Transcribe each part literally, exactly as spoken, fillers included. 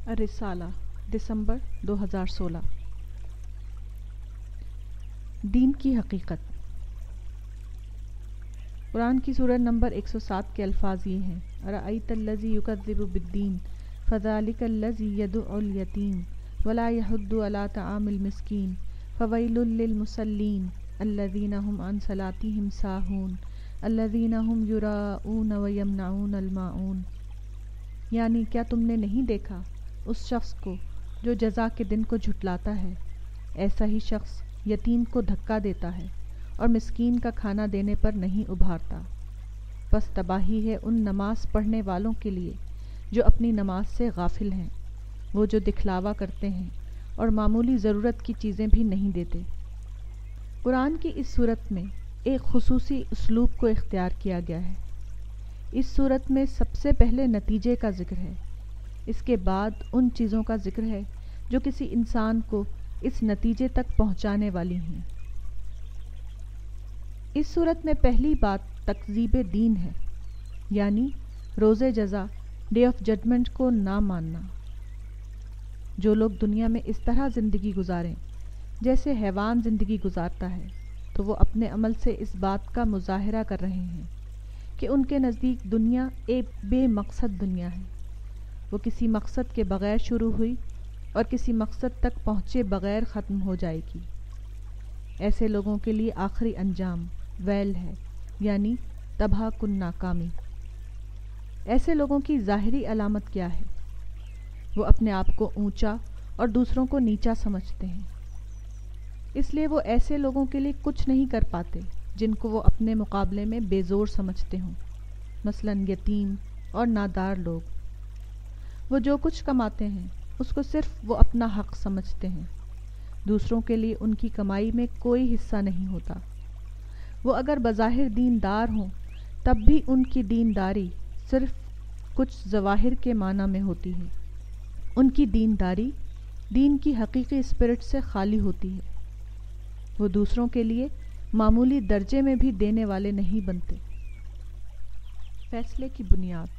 الرسالہ دسمبر دو ہزار سولہ۔ دین کی حقیقت۔ قرآن کی سورہ نمبر ایک سو سات کے الفاظ یہ ہیں: اَرَأَيْتَ الَّذِي يُكَذِّبُ بِالدِّينِ فَذَلِكَ الَّذِي يَدُعُّ الْيَتِيمَ وَلَا يَحُضُّ عَلَىٰ طَعَامِ الْمِسْكِينِ فَوَيْلٌ لِّلْمُصَلِّينَ الَّذِينَ هُمْ عَنْ صَلَاتِهِمْ سَاهُونَ الَّذِينَ هُمْ يُرَاءُونَ وَيَمْنَعُونَ الْمَاعُونَ، یعنی کیا تم نے نہیں دیکھا اس شخص کو جو جزا کے دن کو جھٹلاتا ہے؟ ایسا ہی شخص یتیم کو دھکا دیتا ہے اور مسکین کا کھانا دینے پر نہیں ابھارتا۔ بس تباہی ہے ان نماز پڑھنے والوں کے لیے جو اپنی نماز سے غافل ہیں، وہ جو دکھلاوا کرتے ہیں اور معمولی ضرورت کی چیزیں بھی نہیں دیتے۔ قرآن کی اس صورت میں ایک خصوصی اسلوب کو اختیار کیا گیا ہے۔ اس صورت میں سب سے پہلے نتیجے کا ذکر ہے، اس کے بعد ان چیزوں کا ذکر ہے جو کسی انسان کو اس نتیجے تک پہنچانے والی ہیں۔ اس صورت میں پہلی بات تکذیب دین ہے، یعنی روز جزا، ڈے آف ججمنٹ کو نہ ماننا۔ جو لوگ دنیا میں اس طرح زندگی گزاریں جیسے حیوان زندگی گزارتا ہے، تو وہ اپنے عمل سے اس بات کا مظاہرہ کر رہے ہیں کہ ان کے نزدیک دنیا ایک بے مقصد دنیا ہے، وہ کسی مقصد کے بغیر شروع ہوئی اور کسی مقصد تک پہنچے بغیر ختم ہو جائے گی۔ ایسے لوگوں کے لیے آخری انجام ویل ہے، یعنی تباہ کن ناکامی۔ ایسے لوگوں کی ظاہری علامت کیا ہے؟ وہ اپنے آپ کو اونچا اور دوسروں کو نیچا سمجھتے ہیں، اس لیے وہ ایسے لوگوں کے لیے کچھ نہیں کر پاتے جن کو وہ اپنے مقابلے میں بے زور سمجھتے ہوں، مثلاً یتیم اور نادار لوگ۔ وہ جو کچھ کماتے ہیں اس کو صرف وہ اپنا حق سمجھتے ہیں، دوسروں کے لیے ان کی کمائی میں کوئی حصہ نہیں ہوتا۔ وہ اگر بظاہر دیندار ہوں تب بھی ان کی دینداری صرف کچھ ظواہر کے معنی میں ہوتی ہے، ان کی دینداری دین کی حقیقی اسپرٹ سے خالی ہوتی ہے۔ وہ دوسروں کے لیے معمولی درجے میں بھی دینے والے نہیں بنتے۔ فیصلے کی بنیاد۔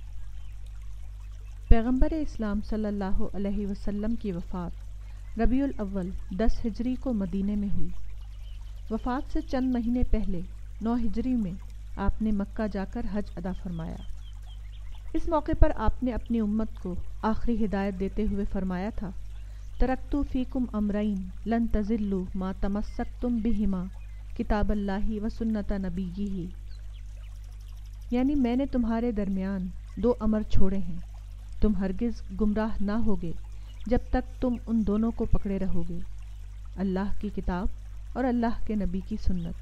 پیغمبر اسلام صلی اللہ علیہ وسلم کی وفات ربیع الاول دس ہجری کو مدینے میں ہوئی۔ وفات سے چند مہینے پہلے نو ہجری میں آپ نے مکہ جا کر حج ادا فرمایا۔ اس موقع پر آپ نے اپنی امت کو آخری ہدایت دیتے ہوئے فرمایا تھا: ترکت فیکم امرین لن تضلوا ما تمسکتم بہما کتاب اللہ و سنت نبیہ، یعنی میں نے تمہارے درمیان دو امر چھوڑے ہیں، تم ہرگز گمراہ نہ ہوگے جب تک تم ان دونوں کو پکڑے رہو گے، اللہ کی کتاب اور اللہ کے نبی کی سنت۔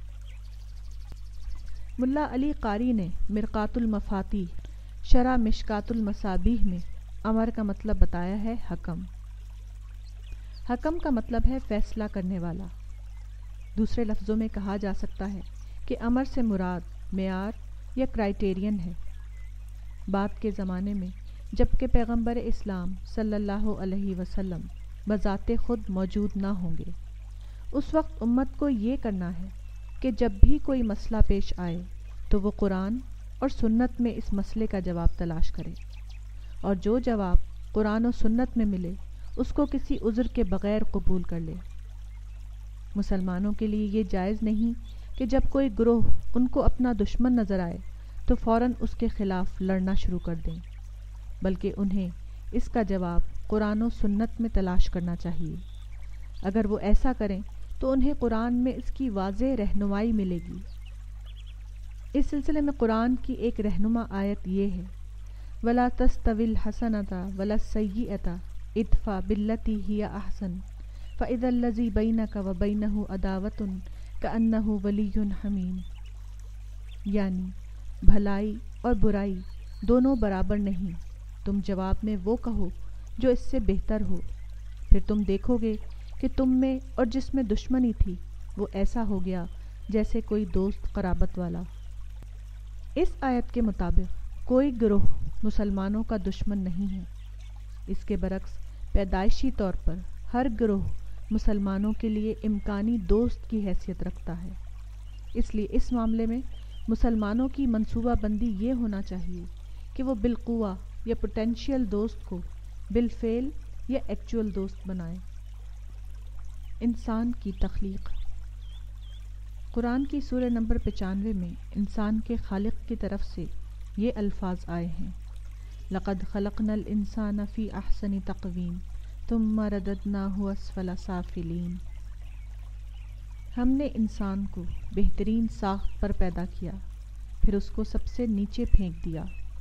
ملا علی قاری نے مرقات المفاتیح شرح مشکات المصابیح میں امر کا مطلب بتایا ہے حکم۔ حکم کا مطلب ہے فیصلہ کرنے والا۔ دوسرے لفظوں میں کہا جا سکتا ہے کہ امر سے مراد معیار یا کرائیٹیرین ہے۔ بعد کے زمانے میں جبکہ پیغمبر اسلام صلی اللہ علیہ وسلم بذات خود موجود نہ ہوں گے، اس وقت امت کو یہ کرنا ہے کہ جب بھی کوئی مسئلہ پیش آئے تو وہ قرآن اور سنت میں اس مسئلے کا جواب تلاش کرے، اور جو جواب قرآن و سنت میں ملے اس کو کسی عذر کے بغیر قبول کر لے۔ مسلمانوں کے لیے یہ جائز نہیں کہ جب کوئی گروہ ان کو اپنا دشمن نظر آئے تو فوراً اس کے خلاف لڑنا شروع کر دیں، بلکہ انہیں اس کا جواب قرآن و سنت میں تلاش کرنا چاہیے۔ اگر وہ ایسا کریں تو انہیں قرآن میں اس کی واضح رہنمائی ملے گی۔ اس سلسلے میں قرآن کی ایک رہنما آیت یہ ہے: وَلَا تَسْتَوِي الْحَسَنَةُ وَلَا السَّيِّئَةُ ادْفَعْ بِالَّتِي هِيَ أَحْسَنُ فَإِذَا الَّذِي بَيْنَكَ وَبَيْنَهُ عَدَاوَةٌ كَأَنَّهُ وَلِيٌّ حَمِيمٌ، یعنی بھلائی اور برائی دونوں برابر نہیں، تم جواب میں وہ کہو جو اس سے بہتر ہو، پھر تم دیکھو گے کہ تم میں اور جس میں دشمنی تھی وہ ایسا ہو گیا جیسے کوئی دوست قرابت والا۔ اس آیت کے مطابق کوئی گروہ مسلمانوں کا دشمن نہیں ہے، اس کے برعکس پیدائشی طور پر ہر گروہ مسلمانوں کے لیے امکانی دوست کی حیثیت رکھتا ہے۔ اس لیے اس معاملے میں مسلمانوں کی منصوبہ بندی یہ ہونا چاہیے کہ وہ بالقوہ یا پوٹینشیل دوست کو بالفعل یا ایکچول دوست بنائیں۔ انسان کی تخلیق۔ قرآن کی سورہ نمبر پچانوے میں انسان کے خالق کی طرف سے یہ الفاظ آئے ہیں، لَقَدْ خَلَقْنَا الْإِنسَانَ فِي أَحْسَنِ تَقْوِيمٍ ثُمَّ رَدَدْنَاهُ أَسْفَلَ سَافِلِينَ۔ ہم نے انسان کو بہترین ساخت پر پیدا کیا، پھر اس کو سب سے نیچے پھینک دیا۔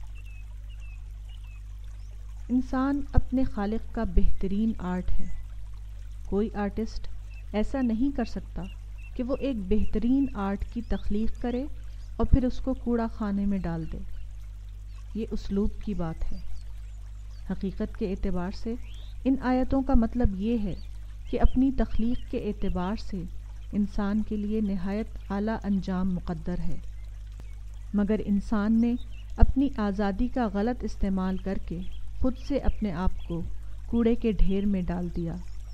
انسان اپنے خالق کا بہترین آرٹ ہے۔ کوئی آرٹسٹ ایسا نہیں کر سکتا کہ وہ ایک بہترین آرٹ کی تخلیق کرے اور پھر اس کو کوڑا خانے میں ڈال دے۔ یہ اسلوب کی بات ہے۔ حقیقت کے اعتبار سے ان آیتوں کا مطلب یہ ہے کہ اپنی تخلیق کے اعتبار سے انسان کے لیے نہایت اعلیٰ انجام مقدر ہے، مگر انسان نے اپنی آزادی کا غلط استعمال کر کے خود سے اپنے آپ کو کوڑے کے ڈھیر میں ڈال دیا۔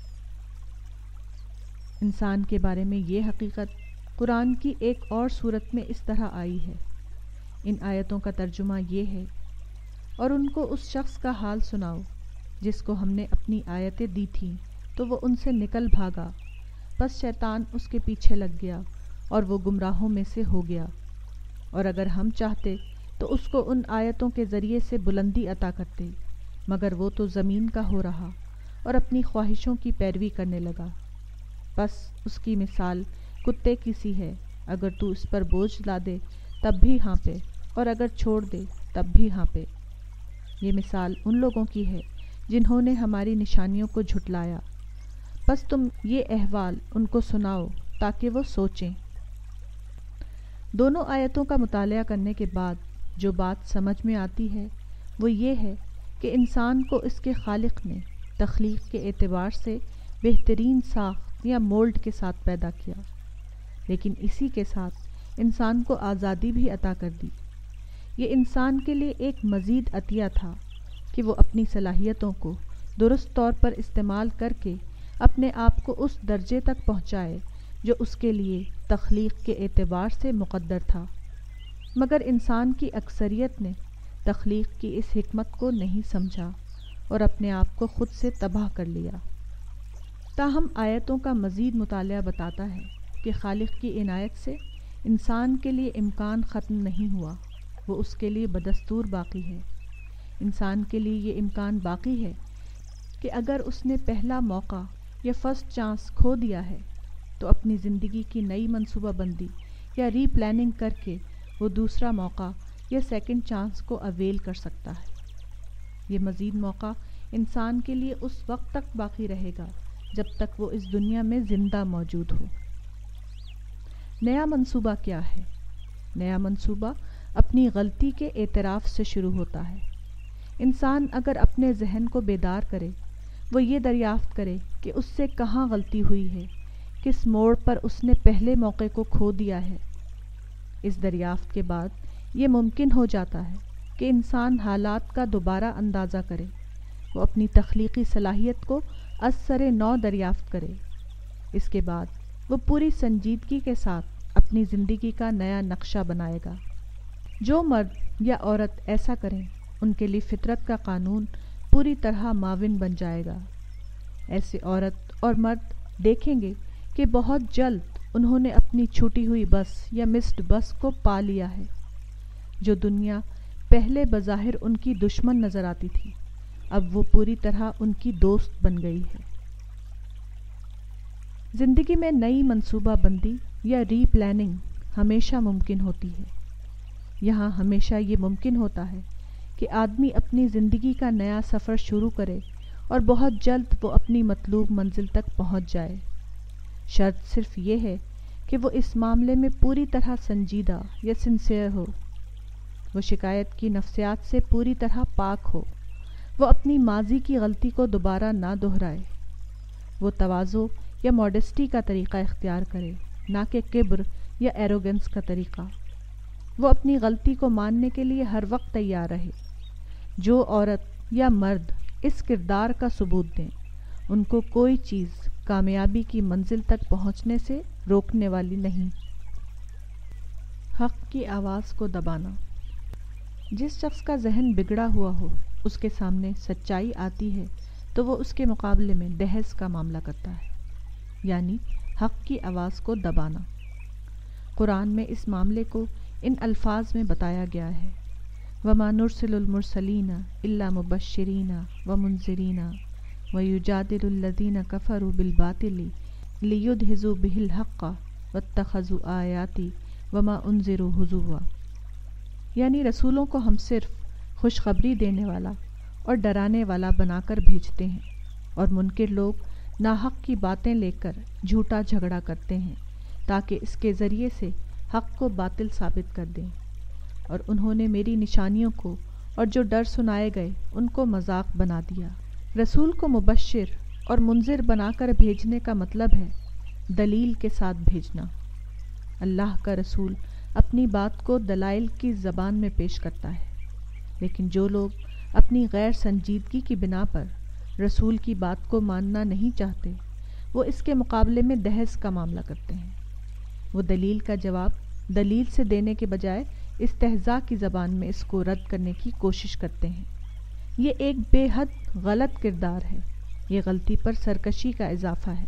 انسان کے بارے میں یہ حقیقت قرآن کی ایک اور صورت میں اس طرح آئی ہے۔ ان آیتوں کا ترجمہ یہ ہے، اور ان کو اس شخص کا حال سناؤ جس کو ہم نے اپنی آیتیں دی تھیں تو وہ ان سے نکل بھاگا، پس شیطان اس کے پیچھے لگ گیا اور وہ گمراہوں میں سے ہو گیا، اور اگر ہم چاہتے تو اس کو ان آیتوں کے ذریعے سے بلندی عطا کرتے، مگر وہ تو زمین کا ہو رہا اور اپنی خواہشوں کی پیروی کرنے لگا۔ بس اس کی مثال کتے کی سی ہے، اگر تو اس پر بوجھ لا دے تب بھی ہانپے اور اگر چھوڑ دے تب بھی ہانپے۔ یہ مثال ان لوگوں کی ہے جنہوں نے ہماری نشانیوں کو جھٹلایا، بس تم یہ احوال ان کو سناؤ تاکہ وہ سوچیں۔ دونوں آیتوں کا مطالعہ کرنے کے بعد جو بات سمجھ میں آتی ہے وہ یہ ہے کہ انسان کو اس کے خالق نے تخلیق کے اعتبار سے بہترین ساخت یا مولڈ کے ساتھ پیدا کیا، لیکن اسی کے ساتھ انسان کو آزادی بھی عطا کر دی۔ یہ انسان کے لیے ایک مزید عطیہ تھا کہ وہ اپنی صلاحیتوں کو درست طور پر استعمال کر کے اپنے آپ کو اس درجے تک پہنچائے جو اس کے لیے تخلیق کے اعتبار سے مقدر تھا، مگر انسان کی اکثریت نے تخلیق کی اس حکمت کو نہیں سمجھا اور اپنے آپ کو خود سے تباہ کر لیا۔ تاہم آیتوں کا مزید مطالعہ بتاتا ہے کہ خالق کی عنایت سے انسان کے لیے امکان ختم نہیں ہوا، وہ اس کے لیے بدستور باقی ہے۔ انسان کے لیے یہ امکان باقی ہے کہ اگر اس نے پہلا موقع یا فرسٹ چانس کھو دیا ہے تو اپنی زندگی کی نئی منصوبہ بندی یا ری پلاننگ کر کے وہ دوسرا موقع یا سیکنڈ چانس کو اویل کر سکتا ہے۔ یہ مزید موقع انسان کے لیے اس وقت تک باقی رہے گا جب تک وہ اس دنیا میں زندہ موجود ہو۔ نیا منصوبہ کیا ہے؟ نیا منصوبہ اپنی غلطی کے اعتراف سے شروع ہوتا ہے۔ انسان اگر اپنے ذہن کو بیدار کرے، وہ یہ دریافت کرے کہ اس سے کہاں غلطی ہوئی ہے، کس موڑ پر اس نے پہلے موقع کو کھو دیا ہے۔ اس دریافت کے بعد یہ ممکن ہو جاتا ہے کہ انسان حالات کا دوبارہ اندازہ کرے، وہ اپنی تخلیقی صلاحیت کو از سر نو دریافت کرے۔ اس کے بعد وہ پوری سنجیدگی کے ساتھ اپنی زندگی کا نیا نقشہ بنائے گا۔ جو مرد یا عورت ایسا کریں ان کے لیے فطرت کا قانون پوری طرح معاون بن جائے گا۔ ایسے عورت اور مرد دیکھیں گے کہ بہت جلد انہوں نے اپنی چھوٹی ہوئی بس یا مسڈ بس کو پا لیا ہے۔ جو دنیا پہلے بظاہر ان کی دشمن نظر آتی تھی، اب وہ پوری طرح ان کی دوست بن گئی ہے۔ زندگی میں نئی منصوبہ بندی یا ری پلاننگ ہمیشہ ممکن ہوتی ہے۔ یہاں ہمیشہ یہ ممکن ہوتا ہے کہ آدمی اپنی زندگی کا نیا سفر شروع کرے اور بہت جلد وہ اپنی مطلوب منزل تک پہنچ جائے۔ شرط صرف یہ ہے کہ وہ اس معاملے میں پوری طرح سنجیدہ یا سنسیئر ہو، وہ شکایت کی نفسیات سے پوری طرح پاک ہو، وہ اپنی ماضی کی غلطی کو دوبارہ نہ دہرائے، وہ تواضع یا موڈسٹی کا طریقہ اختیار کرے، نہ کہ کبر یا ایروگنس کا طریقہ۔ وہ اپنی غلطی کو ماننے کے لیے ہر وقت تیار رہے۔ جو عورت یا مرد اس کردار کا ثبوت دیں، ان کو کوئی چیز کامیابی کی منزل تک پہنچنے سے روکنے والی نہیں۔ حق کی آواز کو دبانا۔ جس شخص کا ذہن بگڑا ہوا ہو، اس کے سامنے سچائی آتی ہے تو وہ اس کے مقابلے میں دہس کا معاملہ کرتا ہے، یعنی حق کی آواز کو دبانا۔ قرآن میں اس معاملے کو ان الفاظ میں بتایا گیا ہے: وَمَا نُرْسِلُ الْمُرْسَلِينَ إِلَّا مُبَشِّرِينَ وَمُنذِرِينَ وَيُجَادِلُ الَّذِينَ كَفَرُوا بِالْبَاطِلِ لِيُدْحِضُوا بِهِ الْحَقَّ وَاتَّخَذُوا آيَاتِي وَمَا أُنذِرُوا هُزُوًا۔ یعنی رسولوں کو ہم صرف خوشخبری دینے والا اور ڈرانے والا بنا کر بھیجتے ہیں، اور منکر لوگ ناحق کی باتیں لے کر جھوٹا جھگڑا کرتے ہیں تاکہ اس کے ذریعے سے حق کو باطل ثابت کر دیں، اور انہوں نے میری نشانیوں کو اور جو ڈر سنائے گئے ان کو مذاق بنا دیا۔ رسول کو مبشر اور منذر بنا کر بھیجنے کا مطلب ہے دلیل کے ساتھ بھیجنا۔ اللہ کا رسول اپنی بات کو دلائل کی زبان میں پیش کرتا ہے، لیکن جو لوگ اپنی غیر سنجیدگی کی بنا پر رسول کی بات کو ماننا نہیں چاہتے، وہ اس کے مقابلے میں دہس کا معاملہ کرتے ہیں۔ وہ دلیل کا جواب دلیل سے دینے کے بجائے استہزاء کی زبان میں اس کو رد کرنے کی کوشش کرتے ہیں۔ یہ ایک بے حد غلط کردار ہے، یہ غلطی پر سرکشی کا اضافہ ہے۔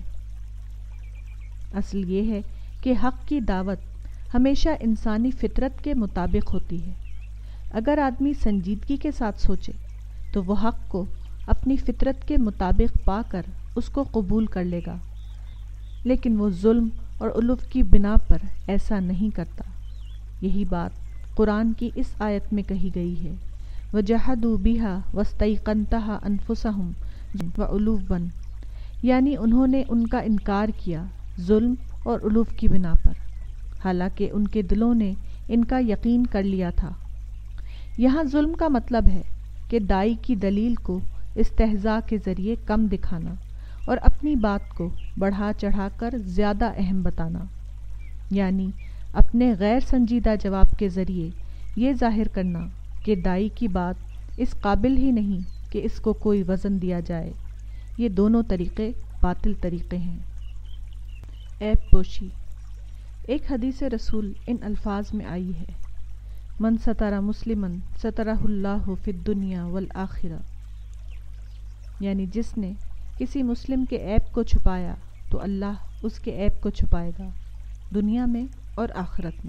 اصل یہ ہے کہ حق کی دعوت ہمیشہ انسانی فطرت کے مطابق ہوتی ہے۔ اگر آدمی سنجیدگی کے ساتھ سوچے تو وہ حق کو اپنی فطرت کے مطابق پا کر اس کو قبول کر لے گا، لیکن وہ ظلم اور علو کی بنا پر ایسا نہیں کرتا۔ یہی بات قرآن کی اس آیت میں کہی گئی ہے: وَجَحَدُوا بِهَا وَاسْتَيْقَنَتْهَا أَنفُسَهُمْ وَعُلُوًّا، یعنی انہوں نے ان کا انکار کیا ظلم اور علو کی بنا پر، حالانکہ ان کے دلوں نے ان کا یقین کر لیا تھا۔ یہاں ظلم کا مطلب ہے کہ دائی کی دلیل کو استہزاء کے ذریعے کم دکھانا اور اپنی بات کو بڑھا چڑھا کر زیادہ اہم بتانا، یعنی اپنے غیر سنجیدہ جواب کے ذریعے یہ ظاہر کرنا کہ دائی کی بات اس قابل ہی نہیں کہ اس کو کوئی وزن دیا جائے۔ یہ دونوں طریقے باطل طریقے ہیں۔ عیب پوشی۔ ایک حدیث رسول ان الفاظ میں آئی ہے: من ستر مسلمن سترہ اللہ فی الدنیا والآخرہ، یعنی جس نے کسی مسلم کے عیب کو چھپایا تو اللہ اس کے عیب کو چھپائے گا، دنیا میں اور آخرت میں۔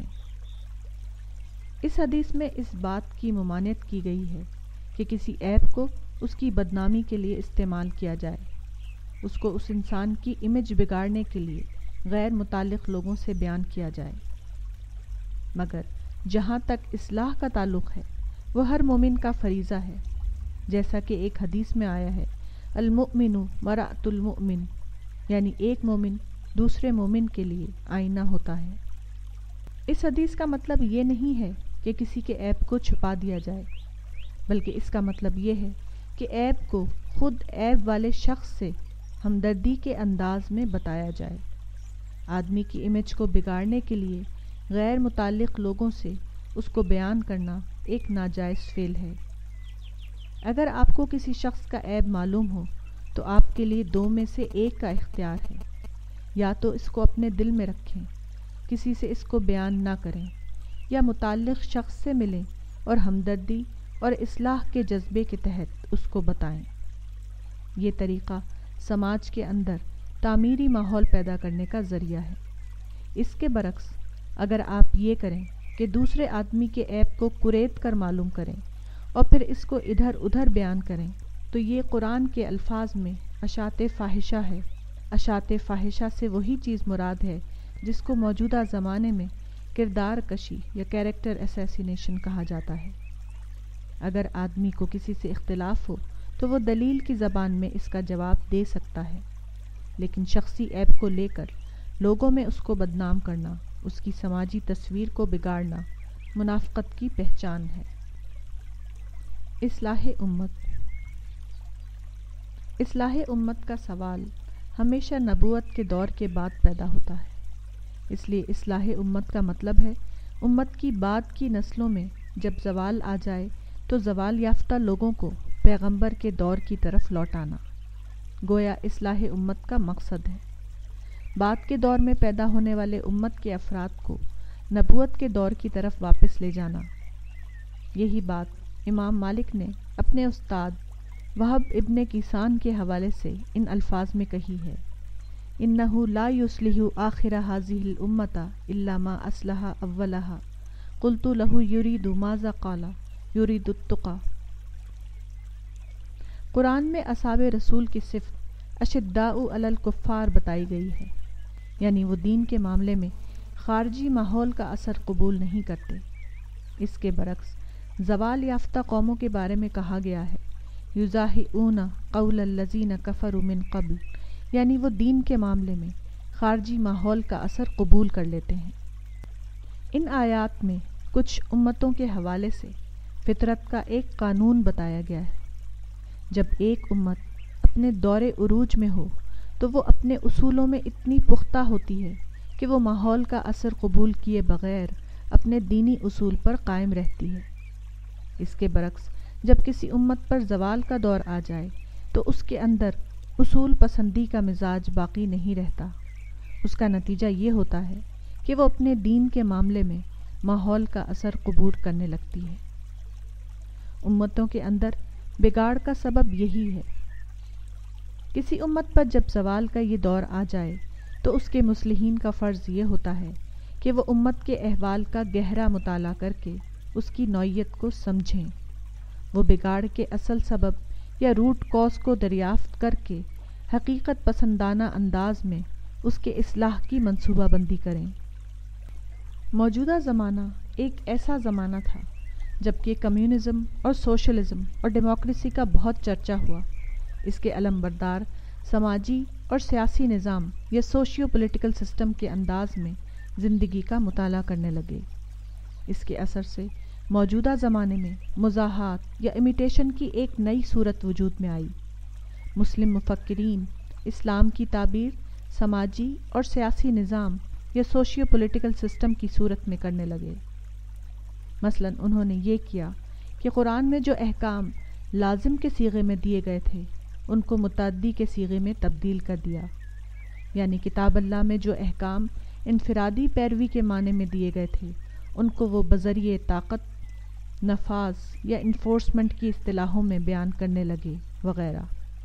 اس حدیث میں اس بات کی ممانعت کی گئی ہے کہ کسی عیب کو اس کی بدنامی کے لیے استعمال کیا جائے، اس کو اس انسان کی امیج بگاڑنے کے لیے غیر متعلق لوگوں سے بیان کیا جائے۔ مگر جہاں تک اصلاح کا تعلق ہے، وہ ہر مومن کا فریضہ ہے، جیسا کہ ایک حدیث میں آیا ہے: المؤمن مرآۃ المؤمن، یعنی ایک مومن دوسرے مومن کے لیے آئینہ ہوتا ہے۔ اس حدیث کا مطلب یہ نہیں ہے کہ کسی کے عیب کو چھپا دیا جائے، بلکہ اس کا مطلب یہ ہے کہ عیب کو خود عیب والے شخص سے ہمدردی کے انداز میں بتایا جائے۔ آدمی کی امیج کو بگاڑنے کے لیے غیر متعلق لوگوں سے اس کو بیان کرنا ایک ناجائز فعل ہے۔ اگر آپ کو کسی شخص کا عیب معلوم ہو تو آپ کے لیے دو میں سے ایک کا اختیار ہے: یا تو اس کو اپنے دل میں رکھیں، کسی سے اس کو بیان نہ کریں، یا متعلق شخص سے ملیں اور ہمدردی اور اصلاح کے جذبے کے تحت اس کو بتائیں۔ یہ طریقہ سماج کے اندر تعمیری ماحول پیدا کرنے کا ذریعہ ہے۔ اس کے برعکس اگر آپ یہ کریں کہ دوسرے آدمی کے عیب کو کریت کر معلوم کریں اور پھر اس کو ادھر ادھر بیان کریں، تو یہ قرآن کے الفاظ میں اشاعت فاحشہ ہے۔ اشاعت فاحشہ سے وہی چیز مراد ہے جس کو موجودہ زمانے میں کردار کشی یا کیریکٹر اسیسینیشن کہا جاتا ہے۔ اگر آدمی کو کسی سے اختلاف ہو تو وہ دلیل کی زبان میں اس کا جواب دے سکتا ہے، لیکن شخصی عیب کو لے کر لوگوں میں اس کو بدنام کرنا، اس کی سماجی تصویر کو بگاڑنا منافقت کی پہچان ہے۔ اصلاح امت۔ اصلاح امت کا سوال ہمیشہ نبوت کے دور کے بعد پیدا ہوتا ہے، اس لیے اصلاح امت کا مطلب ہے امت کی بعد کی نسلوں میں جب زوال آ جائے تو زوال یافتہ لوگوں کو پیغمبر کے دور کی طرف لوٹانا، گویا اصلاح امت کا مقصد ہے۔ بعد کے دور میں پیدا ہونے والے امت کے افراد کو نبوت کے دور کی طرف واپس لے جانا۔ یہی بات امام مالک نے اپنے استاد وہب ابن کیسان کے حوالے سے ان الفاظ میں کہی ہے، انہو لا یصلح آخر ہذہ الامۃ الا ما اصلح اولہا قلت لہ یرید ماذا قال یرید التقی۔ قرآن میں اصحاب رسول کی صفت اشداء علی الکفار بتائی گئی ہے، یعنی وہ دین کے معاملے میں خارجی ماحول کا اثر قبول نہیں کرتے۔ اس کے برعکس زوال یافتہ قوموں کے بارے میں کہا گیا ہے، یضاہئون قول الذین کفروا من قبل، یعنی وہ دین کے معاملے میں خارجی ماحول کا اثر قبول کر لیتے ہیں۔ ان آیات میں کچھ امتوں کے حوالے سے فطرت کا ایک قانون بتایا گیا ہے۔ جب ایک امت اپنے دور عروج میں ہو تو وہ اپنے اصولوں میں اتنی پختہ ہوتی ہے کہ وہ ماحول کا اثر قبول کیے بغیر اپنے دینی اصول پر قائم رہتی ہے۔ اس کے برعکس جب کسی امت پر زوال کا دور آ جائے تو اس کے اندر اصول پسندی کا مزاج باقی نہیں رہتا۔ اس کا نتیجہ یہ ہوتا ہے کہ وہ اپنے دین کے معاملے میں ماحول کا اثر قبول کرنے لگتی ہے۔ امتوں کے اندر بگاڑ کا سبب یہی ہے۔ کسی امت پر جب زوال کا یہ دور آ جائے تو اس کے مصلحین کا فرض یہ ہوتا ہے کہ وہ امت کے احوال کا گہرا مطالعہ کر کے اس کی نوعیت کو سمجھیں، وہ بگاڑ کے اصل سبب یا روٹ کاز کو دریافت کر کے حقیقت پسندانہ انداز میں اس کے اصلاح کی منصوبہ بندی کریں۔ موجودہ زمانہ ایک ایسا زمانہ تھا جبکہ کمیونزم اور سوشلزم اور ڈیموکریسی کا بہت چرچا ہوا۔ اس کے علمبردار سماجی اور سیاسی نظام یا سوشیو پولیٹیکل سسٹم کے انداز میں زندگی کا مطالعہ کرنے لگے۔ اس کے اثر سے موجودہ زمانے میں مزاحات یا امیٹیشن کی ایک نئی صورت وجود میں آئی۔ مسلم مفکرین اسلام کی تعبیر سماجی اور سیاسی نظام یا سوشیو پولیٹیکل سسٹم کی صورت میں کرنے لگے۔ مثلاً انہوں نے یہ کیا کہ قرآن میں جو احکام لازم کے صیغے میں دیے گئے تھے ان کو متعدی کے صیغے میں تبدیل کر دیا، یعنی کتاب اللہ میں جو احکام انفرادی پیروی کے معنی میں دیے گئے تھے ان کو وہ بذریعہ طاقت، نفاذ یا انفورسمنٹ کی اصطلاحوں میں بیان کرنے لگے وغیرہ۔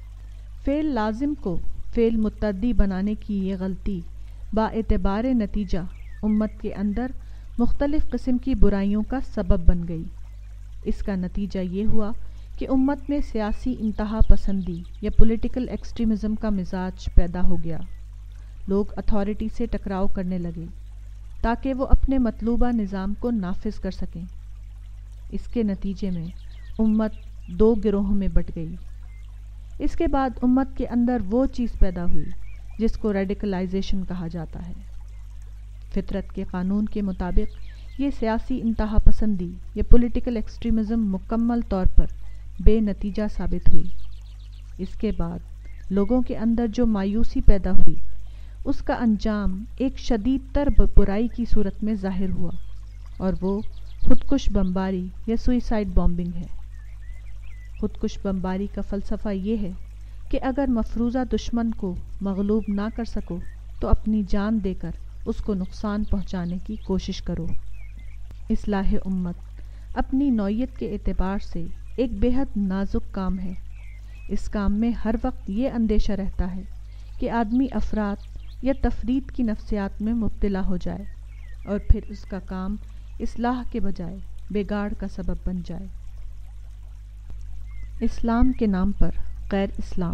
فعل لازم کو فعل متعدی بنانے کی یہ غلطی با اعتبار نتیجہ امت کے اندر مختلف قسم کی برائیوں کا سبب بن گئی۔ اس کا نتیجہ یہ ہوا کہ امت میں سیاسی انتہا پسندی یا پولیٹیکل ایکسٹریمزم کا مزاج پیدا ہو گیا۔ لوگ اتھارٹی سے ٹکراؤ کرنے لگے تاکہ وہ اپنے مطلوبہ نظام کو نافذ کر سکیں۔ اس کے نتیجے میں امت دو گروہوں میں بٹ گئی۔ اس کے بعد امت کے اندر وہ چیز پیدا ہوئی جس کو ریڈیکلائزیشن کہا جاتا ہے۔ فطرت کے قانون کے مطابق یہ سیاسی انتہا پسندی یا پولیٹیکل ایکسٹریمزم مکمل طور پر بے نتیجہ ثابت ہوئی۔ اس کے بعد لوگوں کے اندر جو مایوسی پیدا ہوئی اس کا انجام ایک شدید تر برائی کی صورت میں ظاہر ہوا، اور وہ خودکش بمباری یا سوئسائڈ بامبنگ ہے۔ خودکش بمباری کا فلسفہ یہ ہے کہ اگر مفروضہ دشمن کو مغلوب نہ کر سکو تو اپنی جان دے کر اس کو نقصان پہنچانے کی کوشش کرو۔ اصلاح امت اپنی نوعیت کے اعتبار سے ایک بے حد نازک کام ہے۔ اس کام میں ہر وقت یہ اندیشہ رہتا ہے کہ آدمی افراط یا تفرید کی نفسیات میں مبتلا ہو جائے اور پھر اس کا کام اصلاح کے بجائے بگاڑ کا سبب بن جائے۔ اسلام کے نام پر غیر اسلام۔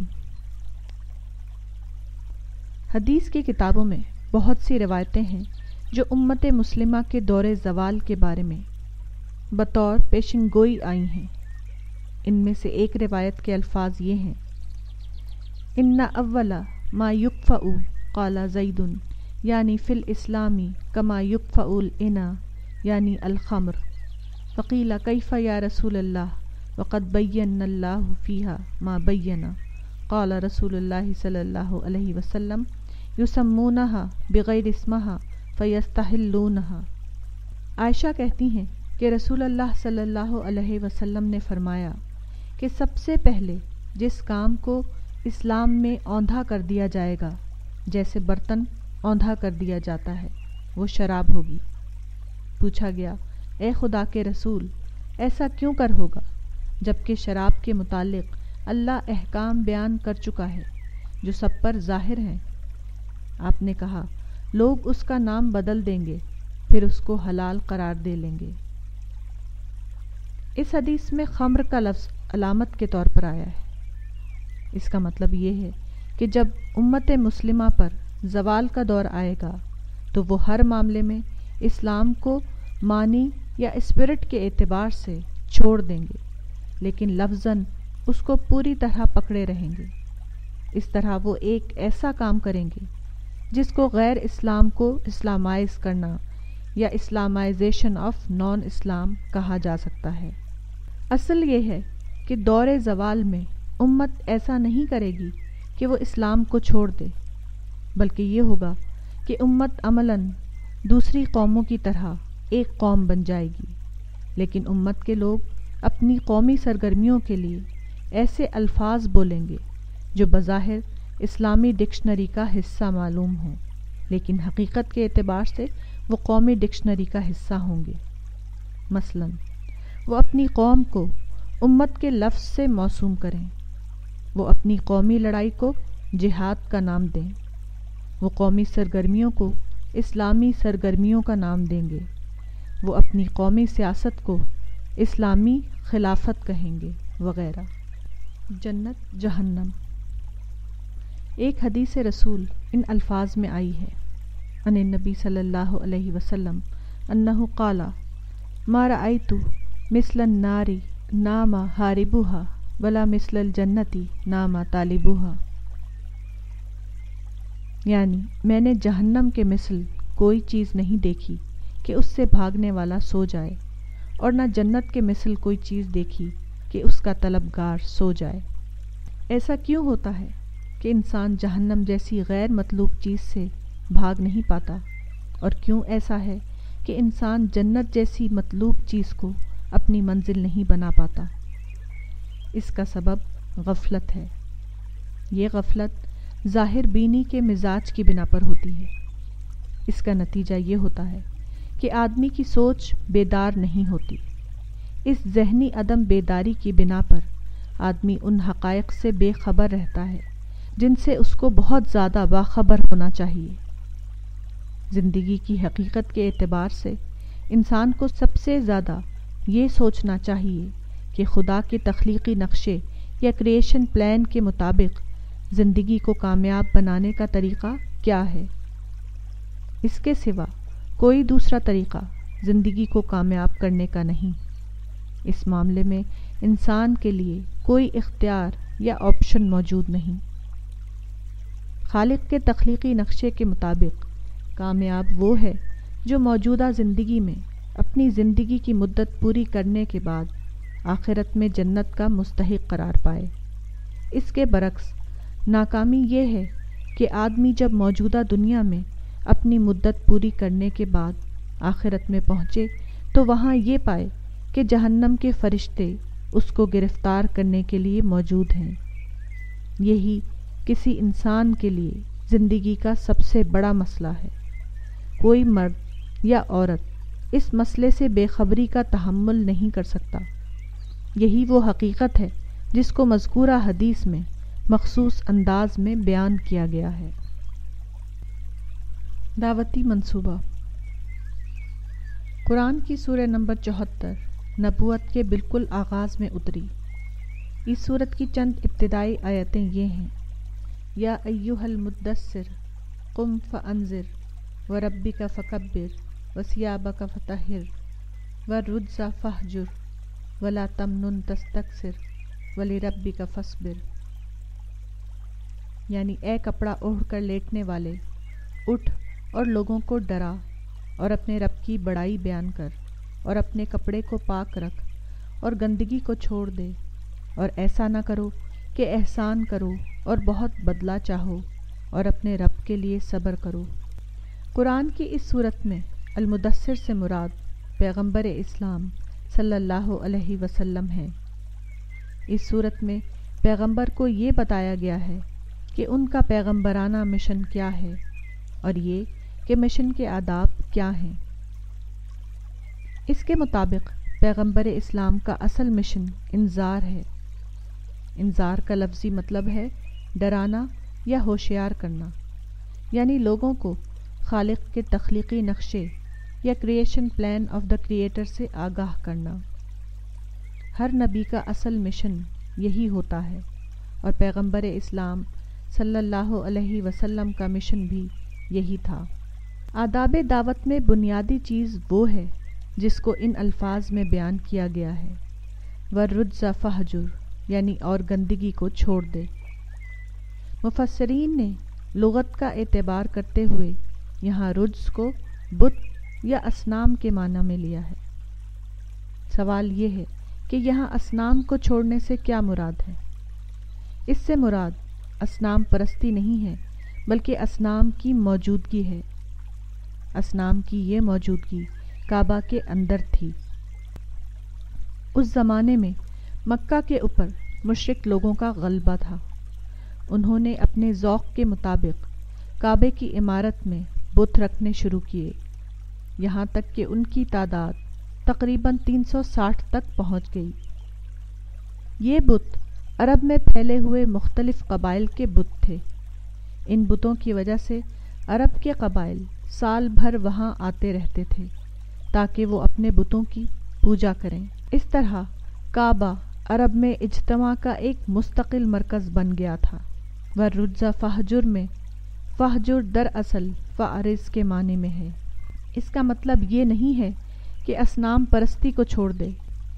حدیث کی کتابوں میں بہت سی روایتیں ہیں جو امت مسلمہ کے دور زوال کے بارے میں بطور پیشن گوئی آئی ہیں۔ ان میں سے ایک روایت کے الفاظ یہ ہیں: ان اول ما یکفأ قال زید یعنی فی الاسلامی کما یکفأ الانا یعنی الخمر، فقیل کیف یا رسول اللہ وقد بینا اللہ فیہا ما بینا، قال رسول اللہ صلی اللہ علیہ وسلم یسمونہا بغیر اسمہا فیستحلونہا۔ عائشہ کہتی ہیں کہ رسول اللہ صلی اللہ علیہ وسلم نے فرمایا کہ سب سے پہلے جس کام کو اسلام میں اوندھا کر دیا جائے گا جیسے برتن اوندھا کر دیا جاتا ہے وہ شراب ہوگی۔ پوچھا گیا، اے خدا کے رسول ایسا کیوں کر ہوگا جبکہ شراب کے متعلق اللہ احکام بیان کر چکا ہے جو سب پر ظاہر ہیں۔ آپ نے کہا لوگ اس کا نام بدل دیں گے، پھر اس کو حلال قرار دے لیں گے۔ اس حدیث میں خمر کا لفظ علامت کے طور پر آیا ہے۔ اس کا مطلب یہ ہے کہ جب امت مسلمہ پر زوال کا دور آئے گا تو وہ ہر معاملے میں اسلام کو معنی یا اسپرٹ کے اعتبار سے چھوڑ دیں گے، لیکن لفظاً اس کو پوری طرح پکڑے رہیں گے۔ اس طرح وہ ایک ایسا کام کریں گے جس کو غیر اسلام کو اسلامائز کرنا یا اسلامائزیشن آف نان اسلام کہا جا سکتا ہے۔ اصل یہ ہے کہ دور زوال میں امت ایسا نہیں کرے گی کہ وہ اسلام کو چھوڑ دے، بلکہ یہ ہوگا کہ امت عملاً دوسری قوموں کی طرح ایک قوم بن جائے گی، لیکن امت کے لوگ اپنی قومی سرگرمیوں کے لیے ایسے الفاظ بولیں گے جو بظاہر اسلامی ڈکشنری کا حصہ معلوم ہوں، لیکن حقیقت کے اعتبار سے وہ قومی ڈکشنری کا حصہ ہوں گے۔ مثلاً وہ اپنی قوم کو امت کے لفظ سے موسوم کریں، وہ اپنی قومی لڑائی کو جہاد کا نام دیں، وہ قومی سرگرمیوں کو اسلامی سرگرمیوں کا نام دیں گے، وہ اپنی قومی سیاست کو اسلامی خلافت کہیں گے وغیرہ۔ جنت جہنم۔ ایک حدیث رسول ان الفاظ میں آئی ہے، ان النبی صلی اللہ علیہ وسلم انہ قال ما رأیت مثل النار نام حاربها ولا مثل الجنت نام طالبها، یعنی میں نے جہنم کے مثل کوئی چیز نہیں دیکھی کہ اس سے بھاگنے والا سو جائے، اور نہ جنت کے مثل کوئی چیز دیکھی کہ اس کا طلبگار سو جائے۔ ایسا کیوں ہوتا ہے کہ انسان جہنم جیسی غیر مطلوب چیز سے بھاگ نہیں پاتا، اور کیوں ایسا ہے کہ انسان جنت جیسی مطلوب چیز کو اپنی منزل نہیں بنا پاتا؟ اس کا سبب غفلت ہے۔ یہ غفلت ظاہر بینی کے مزاج کی بنا پر ہوتی ہے۔ اس کا نتیجہ یہ ہوتا ہے کہ آدمی کی سوچ بیدار نہیں ہوتی۔ اس ذہنی عدم بیداری کی بنا پر آدمی ان حقائق سے بے خبر رہتا ہے جن سے اس کو بہت زیادہ باخبر ہونا چاہیے۔ زندگی کی حقیقت کے اعتبار سے انسان کو سب سے زیادہ یہ سوچنا چاہیے کہ خدا کے تخلیقی نقشے یا کریشن پلان کے مطابق زندگی کو کامیاب بنانے کا طریقہ کیا ہے۔ اس کے سوا کوئی دوسرا طریقہ زندگی کو کامیاب کرنے کا نہیں۔ اس معاملے میں انسان کے لیے کوئی اختیار یا آپشن موجود نہیں۔ خالق کے تخلیقی نقشے کے مطابق کامیاب وہ ہے جو موجودہ زندگی میں اپنی زندگی کی مدت پوری کرنے کے بعد آخرت میں جنت کا مستحق قرار پائے۔ اس کے برعکس ناکامی یہ ہے کہ آدمی جب موجودہ دنیا میں اپنی مدت پوری کرنے کے بعد آخرت میں پہنچے تو وہاں یہ پائے کہ جہنم کے فرشتے اس کو گرفتار کرنے کے لیے موجود ہیں۔ یہی کسی انسان کے لیے زندگی کا سب سے بڑا مسئلہ ہے۔ کوئی مرد یا عورت اس مسئلے سے بے خبری کا تحمل نہیں کر سکتا۔ یہی وہ حقیقت ہے جس کو مذکورہ حدیث میں مخصوص انداز میں بیان کیا گیا ہے۔ دعوتی منصوبہ۔ قرآن کی سورہ نمبر چوہتر نبوت کے بالکل آغاز میں اتری۔ اس سورت کی چند ابتدائی آیتیں یہ ہیں: یا ایھا المدثر قم فانذر وربک فکبر وثیابک فطہر والرجز فاہجر ولا تمنن تستکثر ولربک فاصبر، یعنی اے کپڑا اوڑھ کر لیٹنے والے، اٹھ اور لوگوں کو ڈرا اور اپنے رب کی بڑائی بیان کر، اور اپنے کپڑے کو پاک رکھ اور گندگی کو چھوڑ دے، اور ایسا نہ کرو کہ احسان کرو اور بہت بدلہ چاہو، اور اپنے رب کے لیے صبر کرو۔ قرآن کی اس صورت میں المدثر سے مراد پیغمبر اسلام صلی اللہ علیہ وسلم ہے۔ اس صورت میں پیغمبر کو یہ بتایا گیا ہے کہ ان کا پیغمبرانہ مشن کیا ہے، اور یہ کہ مشن کے آداب کیا ہیں۔ اس کے مطابق پیغمبر اسلام کا اصل مشن انذار ہے۔ انذار کا لفظی مطلب ہے ڈرانا یا ہوشیار کرنا، یعنی لوگوں کو خالق کے تخلیقی نقشے یا creation plan of the creator سے آگاہ کرنا۔ ہر نبی کا اصل مشن یہی ہوتا ہے، اور پیغمبر اسلام صلی اللہ علیہ وسلم کا مشن بھی یہی تھا۔ آداب دعوت میں بنیادی چیز وہ ہے جس کو ان الفاظ میں بیان کیا گیا ہے، وَالرُّجْزَ فَاہْجُرْ، یعنی اور گندگی کو چھوڑ دے۔ مفسرین نے لغت کا اعتبار کرتے ہوئے یہاں رجز کو بت یا اصنام کے معنی میں لیا ہے۔ سوال یہ ہے کہ یہاں اصنام کو چھوڑنے سے کیا مراد ہے؟ اس سے مراد اصنام پرستی نہیں ہے، بلکہ اصنام کی موجودگی ہے۔ اصنام کی یہ موجودگی کعبہ کے اندر تھی۔ اس زمانے میں مکہ کے اوپر مشرک لوگوں کا غلبہ تھا۔ انہوں نے اپنے ذوق کے مطابق کعبے کی عمارت میں بت رکھنے شروع کیے، یہاں تک کہ ان کی تعداد تقریباً تین سو ساٹھ تک پہنچ گئی۔ یہ بت عرب میں پھیلے ہوئے مختلف قبائل کے بت تھے۔ ان بتوں کی وجہ سے عرب کے قبائل سال بھر وہاں آتے رہتے تھے تاکہ وہ اپنے بتوں کی پوجا کریں۔ اس طرح کعبہ عرب میں اجتماع کا ایک مستقل مرکز بن گیا تھا۔ وَالرُّجْزَ فَاہْجُرْ میں فَاہْجُرْ دراصل فَأَرِضْ کے معنی میں ہے۔ اس کا مطلب یہ نہیں ہے کہ اصنام پرستی کو چھوڑ دے،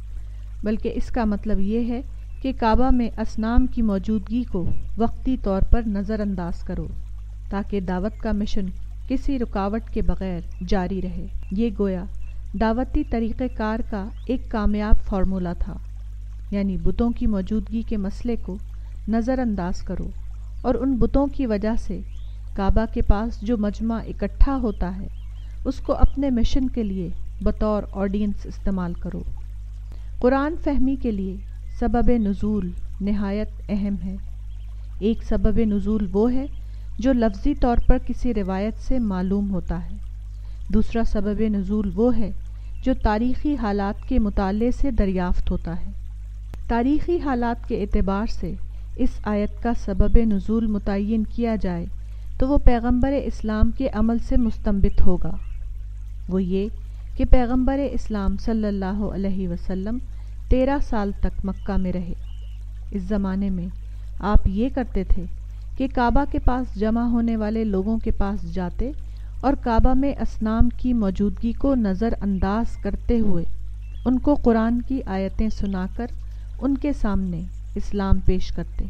بلکہ اس کا مطلب یہ ہے کہ کعبہ میں اصنام کی موجودگی کو وقتی طور پر نظر انداز کرو تاکہ دعوت کا مشن کسی رکاوٹ کے بغیر جاری رہے۔ یہ گویا دعوتی طریقہ کار کا ایک کامیاب فارمولہ تھا، یعنی بتوں کی موجودگی کے مسئلے کو نظر انداز کرو اور ان بتوں کی وجہ سے کعبہ کے پاس جو مجمع اکٹھا ہوتا ہے اس کو اپنے مشن کے لیے بطور آڈینس استعمال کرو۔ قرآن فہمی کے لیے سبب نزول نہایت اہم ہے۔ ایک سبب نزول وہ ہے جو لفظی طور پر کسی روایت سے معلوم ہوتا ہے، دوسرا سبب نزول وہ ہے جو تاریخی حالات کے مطالعے سے دریافت ہوتا ہے۔ تاریخی حالات کے اعتبار سے اس آیت کا سبب نزول متعین کیا جائے تو وہ پیغمبر اسلام کے عمل سے مستنبط ہوگا۔ وہ یہ کہ پیغمبر اسلام صلی اللہ علیہ وسلم تیرہ سال تک مکہ میں رہے۔ اس زمانے میں آپ یہ کرتے تھے کہ کعبہ کے پاس جمع ہونے والے لوگوں کے پاس جاتے اور کعبہ میں اصنام کی موجودگی کو نظر انداز کرتے ہوئے ان کو قرآن کی آیتیں سنا کر ان کے سامنے اسلام پیش کرتے۔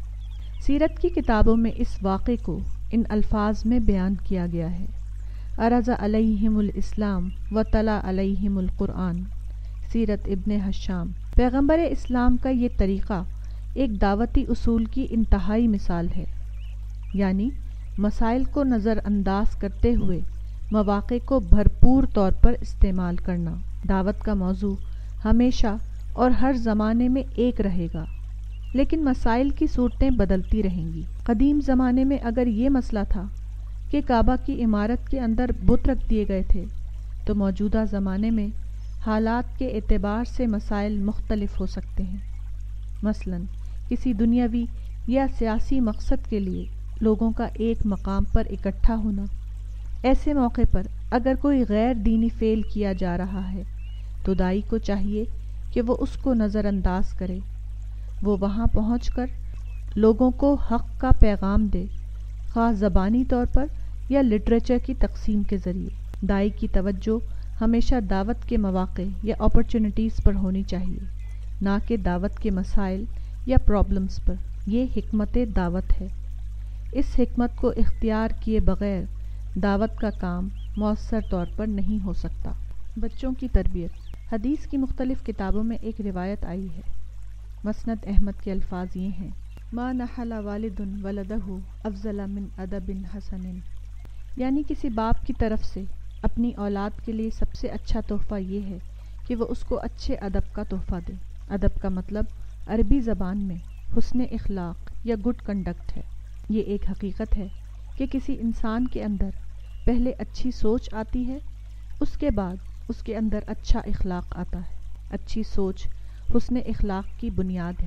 سیرت کی کتابوں میں اس واقعے کو ان الفاظ میں بیان کیا گیا ہے، عرض علیہم الاسلام و تلا علیہم القرآن، سیرت ابن حشام۔ پیغمبر اسلام کا یہ طریقہ ایک دعوتی اصول کی انتہائی مثال ہے، یعنی مسائل کو نظر انداز کرتے ہوئے مواقع کو بھرپور طور پر استعمال کرنا۔ دعوت کا موضوع ہمیشہ اور ہر زمانے میں ایک رہے گا، لیکن مسائل کی صورتیں بدلتی رہیں گی۔ قدیم زمانے میں اگر یہ مسئلہ تھا کہ کعبہ کی عمارت کے اندر بت رکھ دیے گئے تھے، تو موجودہ زمانے میں حالات کے اعتبار سے مسائل مختلف ہو سکتے ہیں۔ مثلاً کسی دنیاوی یا سیاسی مقصد کے لیے لوگوں کا ایک مقام پر اکٹھا ہونا۔ ایسے موقع پر اگر کوئی غیر دینی فعل کیا جا رہا ہے تو داعی کو چاہیے کہ وہ اس کو نظر انداز کرے، وہ وہاں پہنچ کر لوگوں کو حق کا پیغام دے، خواہ زبانی طور پر یا لٹریچر کی تقسیم کے ذریعے۔ داعی کی توجہ ہمیشہ دعوت کے مواقع یا اپرچونٹیز پر ہونی چاہیے، نہ کہ دعوت کے مسائل یا پرابلمز پر۔ یہ حکمت دعوت ہے۔ اس حکمت کو اختیار کیے بغیر دعوت کا کام مؤثر طور پر نہیں ہو سکتا۔ بچوں کی تربیت۔ حدیث کی مختلف کتابوں میں ایک روایت آئی ہے۔ مسند احمد کے الفاظ یہ ہیں: ما نحل والد ولدہ افضل من ادب حسن، یعنی کسی باپ کی طرف سے اپنی اولاد کے لیے سب سے اچھا تحفہ یہ ہے کہ وہ اس کو اچھے ادب کا تحفہ دے۔ ادب کا مطلب عربی زبان میں حسن اخلاق یا گڈ کنڈکٹ ہے۔ یہ ایک حقیقت ہے کہ کسی انسان کے اندر پہلے اچھی سوچ آتی ہے، اس کے بعد اس کے اندر اچھا اخلاق آتا ہے۔ اچھی سوچ حسن اخلاق کی بنیاد ہے۔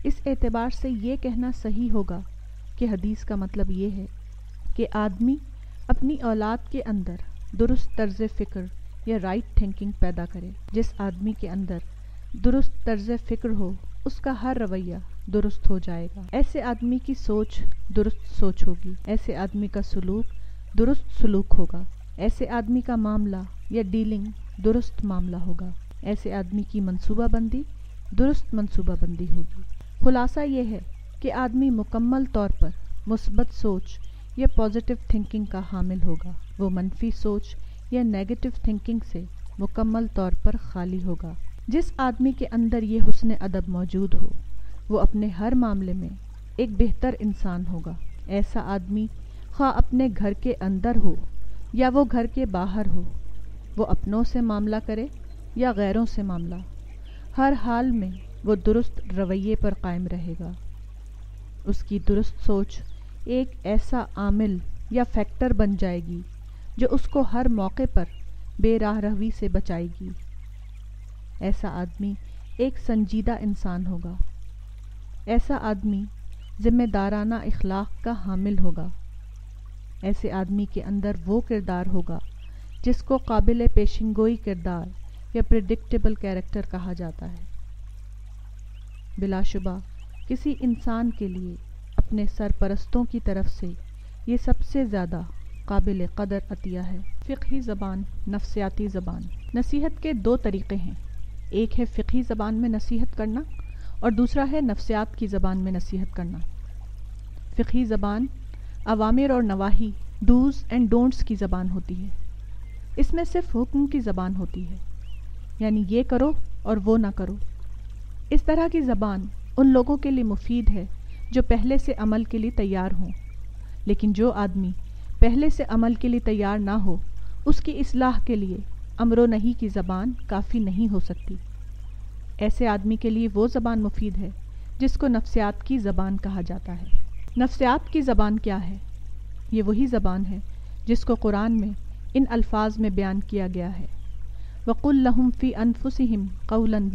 اس اعتبار سے یہ کہنا صحیح ہوگا کہ حدیث کا مطلب یہ ہے کہ آدمی اپنی اولاد کے اندر درست طرز فکر یا رائٹ تھنکنگ پیدا کرے۔ جس آدمی کے اندر درست طرز فکر ہو اس کا ہر رویہ درست ہو جائے گا، ایسے آدمی کی سوچ درست سوچ ہوگی، ایسے آدمی کا سلوک درست سلوک ہوگا، ایسے آدمی کا معاملہ یا ڈیلنگ درست معاملہ ہوگا، ایسے آدمی کی منصوبہ بندی درست منصوبہ بندی ہوگی۔ خلاصہ یہ ہے کہ آدمی مکمل طور پر مثبت سوچ یا پازیٹیو تھنکنگ کا حامل ہوگا، وہ منفی سوچ یا نیگیٹو تھنکنگ سے مکمل طور پر خالی ہوگا۔ جس آدمی کے اندر یہ حسن ادب موجود ہو وہ اپنے ہر معاملے میں ایک بہتر انسان ہوگا۔ ایسا آدمی خواہ اپنے گھر کے اندر ہو یا وہ گھر کے باہر ہو، وہ اپنوں سے معاملہ کرے یا غیروں سے معاملہ، ہر حال میں وہ درست رویے پر قائم رہے گا۔ اس کی درست سوچ ایک ایسا عامل یا فیکٹر بن جائے گی جو اس کو ہر موقع پر بے راہ روی سے بچائے گی۔ ایسا آدمی ایک سنجیدہ انسان ہوگا، ایسا آدمی ذمہ دارانہ اخلاق کا حامل ہوگا، ایسے آدمی کے اندر وہ کردار ہوگا جس کو قابل پیشن گوئی کردار یا پریڈکٹیبل کیریکٹر کہا جاتا ہے۔ بلا شبہ کسی انسان کے لیے اپنے سرپرستوں کی طرف سے یہ سب سے زیادہ قابل قدر عطیہ ہے۔ فقہی زبان، نفسیاتی زبان۔ نصیحت کے دو طریقے ہیں، ایک ہے فقہی زبان میں نصیحت کرنا اور دوسرا ہے نفسیات کی زبان میں نصیحت کرنا۔ فقہی زبان اوامر اور نواہی، ڈوز اینڈ ڈونٹس کی زبان ہوتی ہے، اس میں صرف حکم کی زبان ہوتی ہے، یعنی یہ کرو اور وہ نہ کرو۔ اس طرح کی زبان ان لوگوں کے لیے مفید ہے جو پہلے سے عمل کے لیے تیار ہوں، لیکن جو آدمی پہلے سے عمل کے لیے تیار نہ ہو اس کی اصلاح کے لیے امر و نہی کی زبان کافی نہیں ہو سکتی۔ ایسے آدمی کے لیے وہ زبان مفید ہے جس کو نفسیات کی زبان کہا جاتا ہے۔ نفسیات کی زبان کیا ہے؟ یہ وہی زبان ہے جس کو قرآن میں ان الفاظ میں بیان کیا گیا ہے، وَقُلْ لَهُمْ فِي أَنفُسِهِمْ قَوْلًا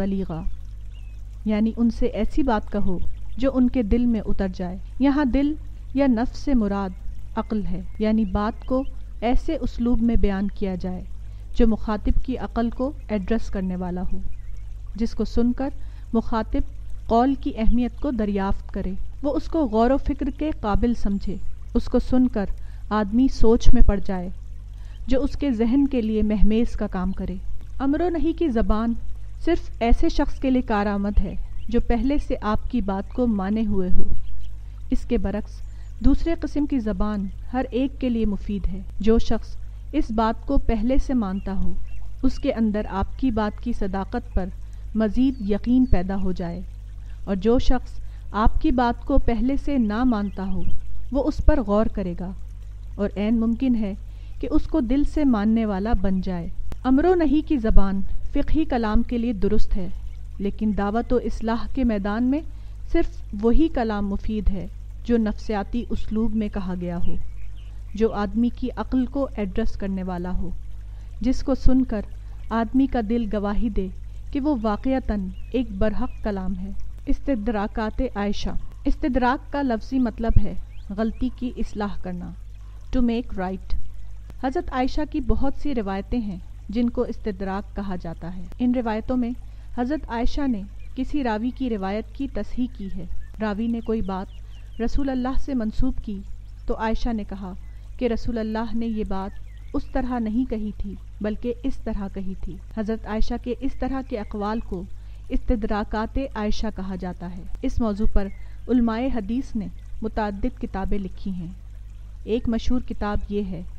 بَلِيغًا، یعنی ان سے ایسی بات کہو جو ان کے دل میں اتر جائے۔ یہاں دل یا نفس سے مراد عقل ہے، یعنی بات کو ایسے اسلوب میں بیان کیا جائے جو مخاطب کی عقل کو ایڈریس کرنے والا ہو، جس کو سن کر مخاطب قول کی اہمیت کو دریافت کرے، وہ اس کو غور و فکر کے قابل سمجھے، اس کو سن کر آدمی سوچ میں پڑ جائے جو اس کے ذہن کے لیے مہمیز کا کام کرے۔ امر و نہی کی زبان صرف ایسے شخص کے لیے کارآمد ہے جو پہلے سے آپ کی بات کو مانے ہوئے ہو۔ اس کے برعکس دوسرے قسم کی زبان ہر ایک کے لیے مفید ہے۔ جو شخص اس بات کو پہلے سے مانتا ہو اس کے اندر آپ کی بات کی صداقت پر مزید یقین پیدا ہو جائے، اور جو شخص آپ کی بات کو پہلے سے نہ مانتا ہو وہ اس پر غور کرے گا اور عین ممکن ہے کہ اس کو دل سے ماننے والا بن جائے۔ امر و نہی کی زبان فقہی کلام کے لیے درست ہے، لیکن دعوت و اصلاح کے میدان میں صرف وہی کلام مفید ہے جو نفسیاتی اسلوب میں کہا گیا ہو، جو آدمی کی عقل کو ایڈریس کرنے والا ہو، جس کو سن کر آدمی کا دل گواہی دے کہ وہ واقعتاً ایک برحق کلام ہے۔ استدراکات عائشہ۔ استدراک کا لفظی مطلب ہے غلطی کی اصلاح کرنا، ٹو میک رائٹ۔ حضرت عائشہ کی بہت سی روایتیں ہیں جن کو استدراک کہا جاتا ہے۔ ان روایتوں میں حضرت عائشہ نے کسی راوی کی روایت کی تصحیح کی ہے۔ راوی نے کوئی بات رسول اللہ سے منسوب کی تو عائشہ نے کہا کہ رسول اللہ نے یہ بات اس طرح نہیں کہی تھی بلکہ اس طرح کہی تھی۔ حضرت عائشہ کے اس طرح کے اقوال کو استدراکات عائشہ کہا جاتا ہے۔ اس موضوع پر علماء حدیث نے متعدد کتابیں لکھی ہیں۔ ایک مشہور کتاب یہ ہے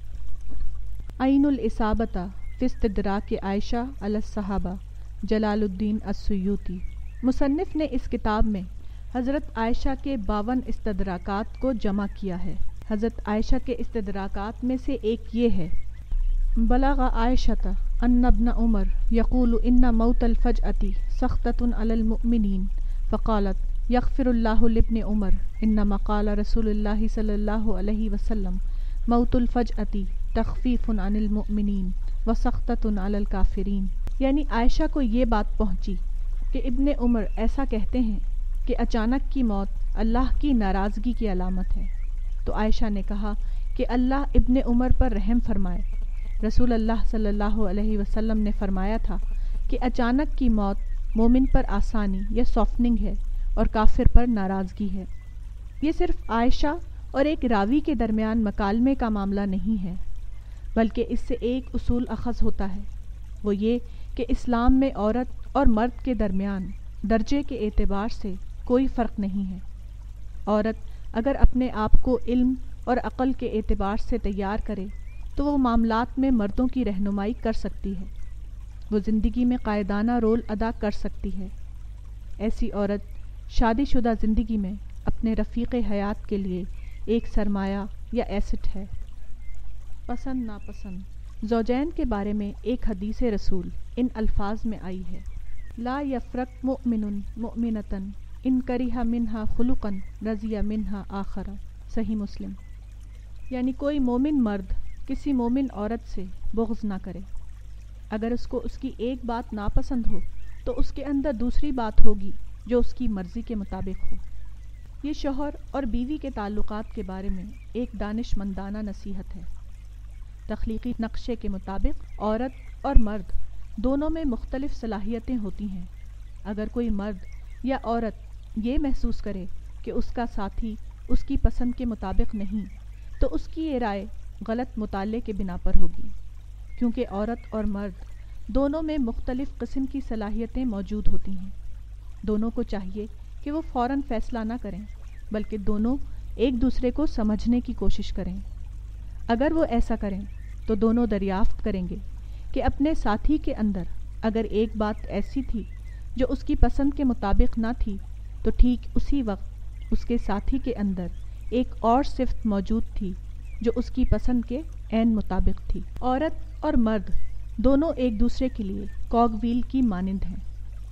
عین الاصابۃ فی استدراک عائشہ علی الصحابہ، جلال الدین السیوطی۔ مصنف نے اس کتاب میں حضرت عائشہ کے باون استدراکات کو جمع کیا ہے۔ حضرت عائشہ کے استدراکات میں سے ایک یہ ہے، بلغ عائشۃ ان ابن عمر یقول ان موت الفجأۃ سخطۃ علی المؤمنین فقالت یغفر اللہ لابن عمر انما قال رسول اللہ صلی اللہ علیہ وسلم موت الفجأۃ تخفیف عن المؤمنین وسخطۃ علی الکافرین، یعنی عائشہ کو یہ بات پہنچی کہ ابن عمر ایسا کہتے ہیں کہ اچانک کی موت اللہ کی ناراضگی کی علامت ہے، تو عائشہ نے کہا کہ اللہ ابن عمر پر رحم فرمائے۔ رسول اللہ صلی اللہ علیہ وسلم نے فرمایا تھا کہ اچانک کی موت مومن پر آسانی یا سافٹننگ ہے اور کافر پر ناراضگی ہے۔ یہ صرف عائشہ اور ایک راوی کے درمیان مکالمے کا معاملہ نہیں ہے، بلکہ اس سے ایک اصول اخذ ہوتا ہے، وہ یہ کہ اسلام میں عورت اور مرد کے درمیان درجے کے اعتبار سے کوئی فرق نہیں ہے۔ عورت اگر اپنے آپ کو علم اور عقل کے اعتبار سے تیار کرے تو وہ معاملات میں مردوں کی رہنمائی کر سکتی ہے، وہ زندگی میں قائدانہ رول ادا کر سکتی ہے۔ ایسی عورت شادی شدہ زندگی میں اپنے رفیق حیات کے لیے ایک سرمایہ یا ایسٹ ہے۔ پسند ناپسند زوجین کے بارے میں ایک حدیث رسول ان الفاظ میں آئی ہے: لا یفرق مؤمن مؤمنۃ ان کرہ منہا خلقا رضی منہا آخر، صحیح مسلم۔ یعنی کوئی مومن مرد کسی مومن عورت سے بغض نہ کرے، اگر اس کو اس کی ایک بات ناپسند ہو تو اس کے اندر دوسری بات ہوگی جو اس کی مرضی کے مطابق ہو۔ یہ شوہر اور بیوی کے تعلقات کے بارے میں ایک دانش مندانہ نصیحت ہے۔ تخلیقی نقشے کے مطابق عورت اور مرد دونوں میں مختلف صلاحیتیں ہوتی ہیں۔ اگر کوئی مرد یا عورت یہ محسوس کرے کہ اس کا ساتھی اس کی پسند کے مطابق نہیں، تو اس کی یہ رائے غلط مطالعے کے بنا پر ہوگی، کیونکہ عورت اور مرد دونوں میں مختلف قسم کی صلاحیتیں موجود ہوتی ہیں۔ دونوں کو چاہیے کہ وہ فوراً فیصلہ نہ کریں، بلکہ دونوں ایک دوسرے کو سمجھنے کی کوشش کریں۔ اگر وہ ایسا کریں تو دونوں دریافت کریں گے کہ اپنے ساتھی کے اندر اگر ایک بات ایسی تھی جو اس کی پسند کے مطابق نہ تھی، تو ٹھیک اسی وقت اس کے ساتھی کے اندر ایک اور صفت موجود تھی جو اس کی پسند کے عین مطابق تھی۔ عورت اور مرد دونوں ایک دوسرے کے لیے کاگ ویل کی مانند ہیں۔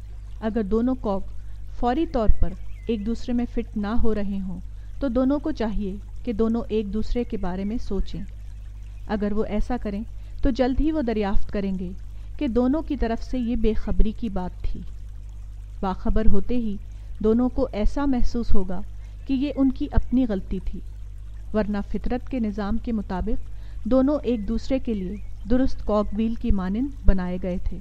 اگر دونوں کاگ فوری طور پر ایک دوسرے میں فٹ نہ ہو رہے ہوں تو دونوں کو چاہیے کہ دونوں ایک دوسرے کے بارے میں سوچیں۔ اگر وہ ایسا کریں تو جلد ہی وہ دریافت کریں گے کہ دونوں کی طرف سے یہ بے خبری کی بات تھی۔ باخبر ہوتے ہی دونوں کو ایسا محسوس ہوگا کہ یہ ان کی اپنی غلطی تھی، ورنہ فطرت کے نظام کے مطابق دونوں ایک دوسرے کے لیے درست کاگ ویل کی مانند بنائے گئے تھے۔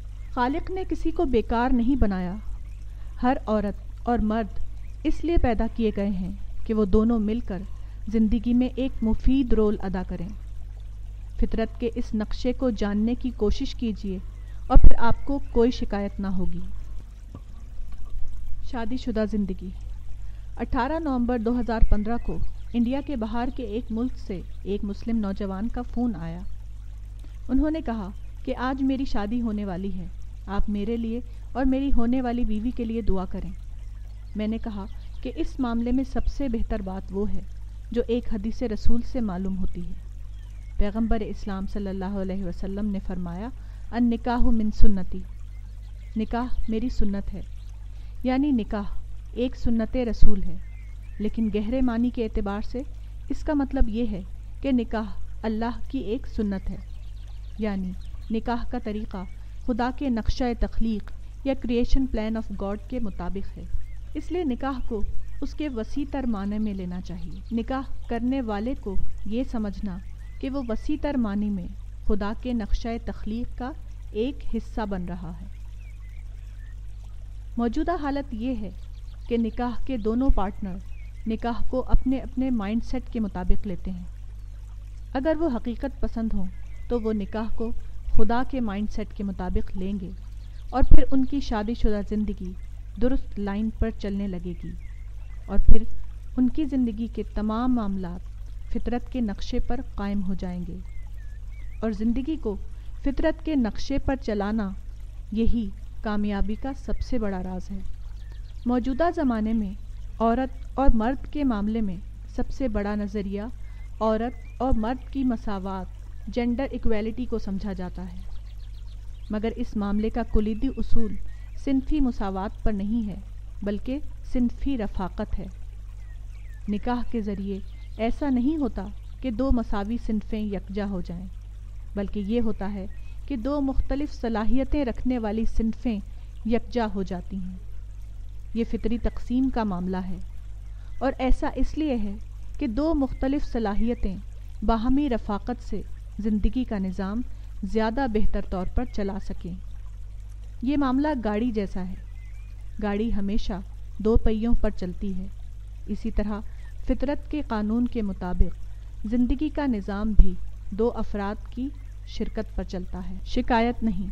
خالق نے کسی کو بیکار نہیں بنایا۔ ہر عورت اور مرد اس لیے پیدا کیے گئے ہیں کہ وہ دونوں مل کر زندگی میں ایک مفید رول ادا کریں۔ فطرت کے اس نقشے کو جاننے کی کوشش کیجیے اور پھر آپ کو کوئی شکایت نہ ہوگی۔ شادی شدہ زندگی۔ اٹھارہ نومبر دو ہزار پندرہ کو انڈیا کے باہر کے ایک ملک سے ایک مسلم نوجوان کا فون آیا۔ انہوں نے کہا کہ آج میری شادی ہونے والی ہے، آپ میرے لیے اور میری ہونے والی بیوی کے لیے دعا کریں۔ میں نے کہا کہ اس معاملے میں سب سے بہتر بات وہ ہے جو ایک حدیث رسول سے معلوم ہوتی ہے۔ پیغمبر اسلام صلی اللہ علیہ وسلم نے فرمایا، ان نکاح من سنتی، نکاح میری سنت ہے۔ یعنی نکاح ایک سنت رسول ہے، لیکن گہرے معنی کے اعتبار سے اس کا مطلب یہ ہے کہ نکاح اللہ کی ایک سنت ہے، یعنی نکاح کا طریقہ خدا کے نقشہ تخلیق یا کریشن پلان آف گاڈ کے مطابق ہے۔ اس لیے نکاح کو اس کے وسیع تر معنی میں لینا چاہیے۔ نکاح کرنے والے کو یہ سمجھنا کہ وہ وسیع تر معنی میں خدا کے نقشہ تخلیق کا ایک حصہ بن رہا ہے۔ موجودہ حالت یہ ہے کہ نکاح کے دونوں پارٹنر نکاح کو اپنے اپنے مائنڈ سیٹ کے مطابق لیتے ہیں۔ اگر وہ حقیقت پسند ہوں تو وہ نکاح کو خدا کے مائنڈ سیٹ کے مطابق لیں گے اور پھر ان کی شادی شدہ زندگی درست لائن پر چلنے لگے گی، اور پھر ان کی زندگی کے تمام معاملات فطرت کے نقشے پر قائم ہو جائیں گے۔ اور زندگی کو فطرت کے نقشے پر چلانا یہی کامیابی کا سب سے بڑا راز ہے۔ موجودہ زمانے میں عورت اور مرد کے معاملے میں سب سے بڑا نظریہ عورت اور مرد کی مساوات، جینڈر ایکویلٹی کو سمجھا جاتا ہے، مگر اس معاملے کا کلیدی اصول صنفی مساوات پر نہیں ہے بلکہ صنفی رفاقت ہے۔ نکاح کے ذریعے ایسا نہیں ہوتا کہ دو مساوی صنفیں یکجا ہو جائیں، بلکہ یہ ہوتا ہے کہ دو مختلف صلاحیتیں رکھنے والی صنفیں یکجا ہو جاتی ہیں۔ یہ فطری تقسیم کا معاملہ ہے، اور ایسا اس لیے ہے کہ دو مختلف صلاحیتیں باہمی رفاقت سے زندگی کا نظام زیادہ بہتر طور پر چلا سکیں۔ یہ معاملہ گاڑی جیسا ہے، گاڑی ہمیشہ دو پہیوں پر چلتی ہے، اسی طرح فطرت کے قانون کے مطابق زندگی کا نظام بھی دو افراد کی شرکت پر چلتا ہے، شکایت نہیں۔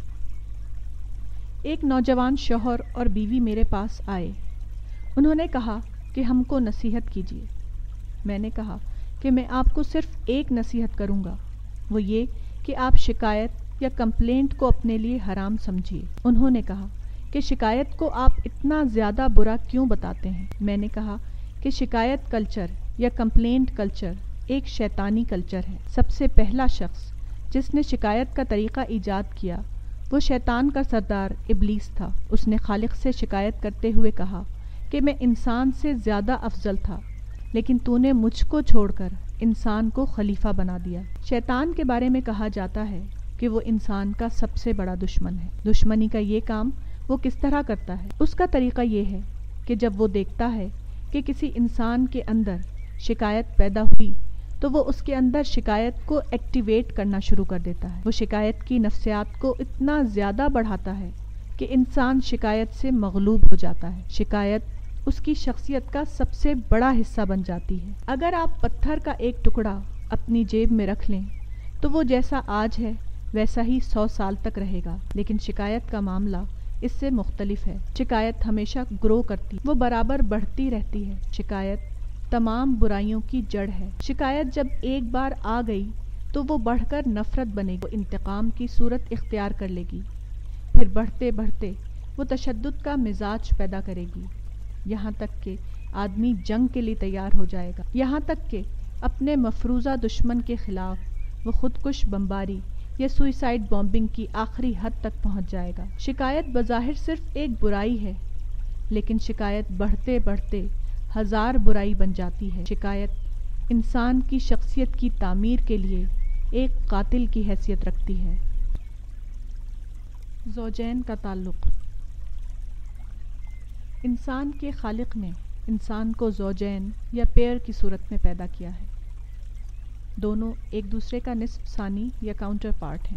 ایک نوجوان شوہر اور بیوی میرے پاس آئے۔ انہوں نے کہا کہ ہم کو نصیحت کیجیے۔ میں نے کہا کہ میں آپ کو صرف ایک نصیحت کروں گا، وہ یہ کہ آپ شکایت یا کمپلینٹ کو اپنے لیے حرام سمجھیے۔ انہوں نے کہا کہ شکایت کو آپ اتنا زیادہ برا کیوں بتاتے ہیں؟ میں نے کہا کہ شکایت کلچر یا کمپلینٹ کلچر ایک شیطانی کلچر ہے۔ سب سے پہلا شخص جس نے شکایت کا طریقہ ایجاد کیا وہ شیطان کا سردار ابلیس تھا۔ اس نے خالق سے شکایت کرتے ہوئے کہا کہ میں انسان سے زیادہ افضل تھا، لیکن تو نے مجھ کو چھوڑ کر انسان کو خلیفہ بنا دیا۔ شیطان کے بارے میں کہا جاتا ہے کہ وہ انسان کا سب سے بڑا دشمن ہے۔ دشمنی کا یہ کام وہ کس طرح کرتا ہے؟ اس کا طریقہ یہ ہے کہ جب وہ دیکھتا ہے کہ کسی انسان کے اندر شکایت پیدا ہوئی تو وہ اس کے اندر شکایت کو ایکٹیویٹ کرنا شروع کر دیتا ہے۔ وہ شکایت کی نفسیات کو اتنا زیادہ بڑھاتا ہے کہ انسان شکایت سے مغلوب ہو جاتا ہے۔ شکایت اس کی شخصیت کا سب سے بڑا حصہ بن جاتی ہے۔ اگر آپ پتھر کا ایک ٹکڑا اپنی جیب میں رکھ لیں تو وہ جیسا آج ہے ویسا ہی سو سال تک رہے گا، لیکن شکایت کا معاملہ اس سے مختلف ہے۔ شکایت ہمیشہ گرو کرتی، وہ برابر بڑھتی رہتی ہے۔ شکایت تمام برائیوں کی جڑ ہے۔ شکایت جب ایک بار آ گئی تو وہ بڑھ کر نفرت بنے گی، وہ انتقام کی صورت اختیار کر لے گی، پھر بڑھتے بڑھتے وہ تشدد کا مزاج پیدا کرے گی، یہاں تک کہ آدمی جنگ کے لیے تیار ہو جائے گا، یہاں تک کہ اپنے مفروضہ دشمن کے خلاف وہ خودکش بمباری یا سوئسائڈ بامبنگ کی آخری حد تک پہنچ جائے گا۔ شکایت بظاہر صرف ایک برائی ہے، لیکن شکایت بڑھتے بڑھتے ہزار برائی بن جاتی ہے۔ شکایت انسان کی شخصیت کی تعمیر کے لیے ایک قاتل کی حیثیت رکھتی ہے۔ زوجین کا تعلق۔ انسان کے خالق نے انسان کو زوجین یا پیئر کی صورت میں پیدا کیا ہے۔ دونوں ایک دوسرے کا نصف ثانی یا کاؤنٹر پارٹ ہیں۔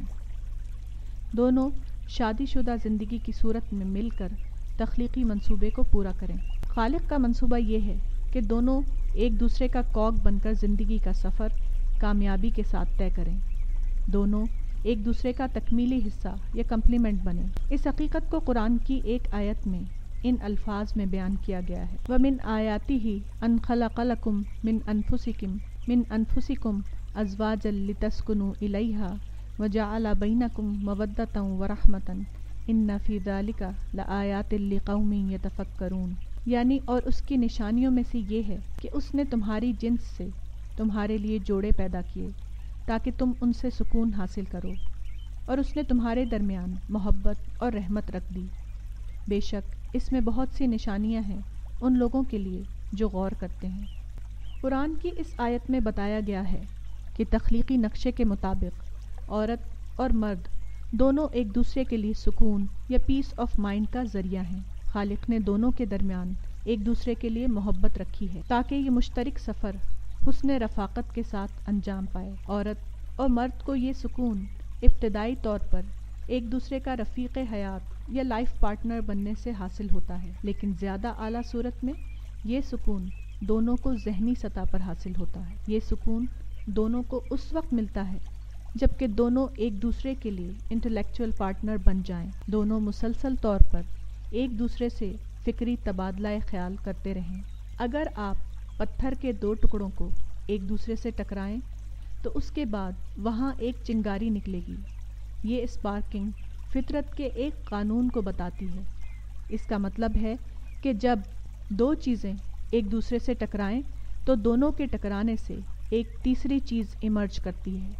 دونوں شادی شدہ زندگی کی صورت میں مل کر تخلیقی منصوبے کو پورا کریں۔ خالق کا منصوبہ یہ ہے کہ دونوں ایک دوسرے کا کوگ بن کر زندگی کا سفر کامیابی کے ساتھ طے کریں، دونوں ایک دوسرے کا تکمیلی حصہ یا کمپلیمنٹ بنیں۔ اس حقیقت کو قرآن کی ایک آیت میں ان الفاظ میں بیان کیا گیا ہے، وَمِنْ آیَاتِهِ أَنْ خَلَقَ لَكُم مِّنْ أَنفُسِكُم مِّنْ أَنفُسِكُمْ أَزْوَاجًا لِتَسْكُنُوا إِلَيْهَا وَجَعَلَ بَيْنَكُم مَّوَدَّةً وَرَحْمَةً إِنَّ فِي ذَلِكَ لَآيَاتٍ لِقَوْمٍ يَتَفَكَّرُونَ، یعنی اور اس کی نشانیوں میں سے یہ ہے کہ اس نے تمہاری جنس سے تمہارے لیے جوڑے پیدا کیے تاکہ تم ان سے سکون حاصل کرو، اور اس نے تمہارے درمیان محبت اور رحمت رکھ دی۔ بے شک اس میں بہت سی نشانیاں ہیں ان لوگوں کے لیے جو غور کرتے ہیں۔ قرآن کی اس آیت میں بتایا گیا ہے کہ تخلیقی نقشے کے مطابق عورت اور مرد دونوں ایک دوسرے کے لیے سکون یا پیس آف مائنڈ کا ذریعہ ہیں۔ خالق نے دونوں کے درمیان ایک دوسرے کے لیے محبت رکھی ہے تاکہ یہ مشترک سفر حسن رفاقت کے ساتھ انجام پائے۔ عورت اور مرد کو یہ سکون ابتدائی طور پر ایک دوسرے کا رفیق حیات یا لائف پارٹنر بننے سے حاصل ہوتا ہے، لیکن زیادہ اعلیٰ صورت میں یہ سکون دونوں کو ذہنی سطح پر حاصل ہوتا ہے۔ یہ سکون دونوں کو اس وقت ملتا ہے جب کہ دونوں ایک دوسرے کے لیے انٹلیکچوئل پارٹنر بن جائیں، دونوں مسلسل طور پر ایک دوسرے سے فکری تبادلہ خیال کرتے رہیں۔ اگر آپ پتھر کے دو ٹکڑوں کو ایک دوسرے سے ٹکرائیں تو اس کے بعد وہاں ایک چنگاری نکلے گی۔ یہ اسپارکنگ فطرت کے ایک قانون کو بتاتی ہے۔ اس کا مطلب ہے کہ جب دو چیزیں ایک دوسرے سے ٹکرائیں تو دونوں کے ٹکرانے سے ایک تیسری چیز ایمرج کرتی ہے۔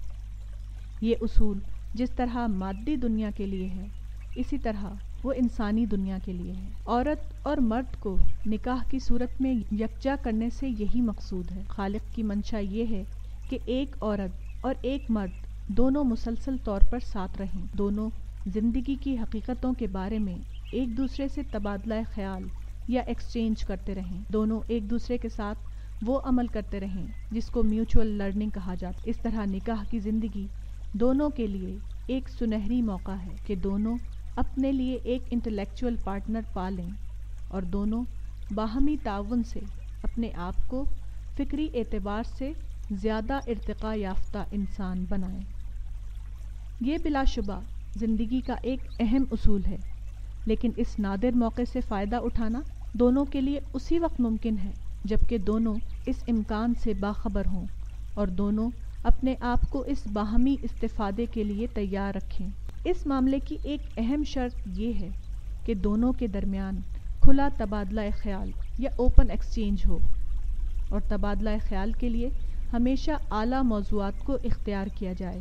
یہ اصول جس طرح مادی دنیا کے لیے ہے اسی طرح وہ انسانی دنیا کے لیے ہے۔ عورت اور مرد کو نکاح کی صورت میں یکجا کرنے سے یہی مقصود ہے۔ خالق کی منشا یہ ہے کہ ایک عورت اور ایک مرد دونوں مسلسل طور پر ساتھ رہیں، دونوں زندگی کی حقیقتوں کے بارے میں ایک دوسرے سے تبادلہ خیال یا ایکسچینج کرتے رہیں. دونوں ایک دوسرے کے ساتھ وہ عمل کرتے رہیں جس کو میوچول لرننگ کہا جاتا ہے. اس طرح نکاح کی زندگی دونوں کے لیے ایک سنہری موقع ہے کہ دونوں اپنے لیے ایک انٹلیکچوئل پارٹنر پا لیں اور دونوں باہمی تعاون سے اپنے آپ کو فکری اعتبار سے زیادہ ارتقاء یافتہ انسان بنائیں. یہ بلا شبہ زندگی کا ایک اہم اصول ہے، لیکن اس نادر موقع سے فائدہ اٹھانا دونوں کے لیے اسی وقت ممکن ہے جبکہ دونوں اس امکان سے باخبر ہوں اور دونوں اپنے آپ کو اس باہمی استفادے کے لیے تیار رکھیں. اس معاملے کی ایک اہم شرط یہ ہے کہ دونوں کے درمیان کھلا تبادلہ خیال یا اوپن ایکسچینج ہو، اور تبادلہ خیال کے لیے ہمیشہ اعلیٰ موضوعات کو اختیار کیا جائے.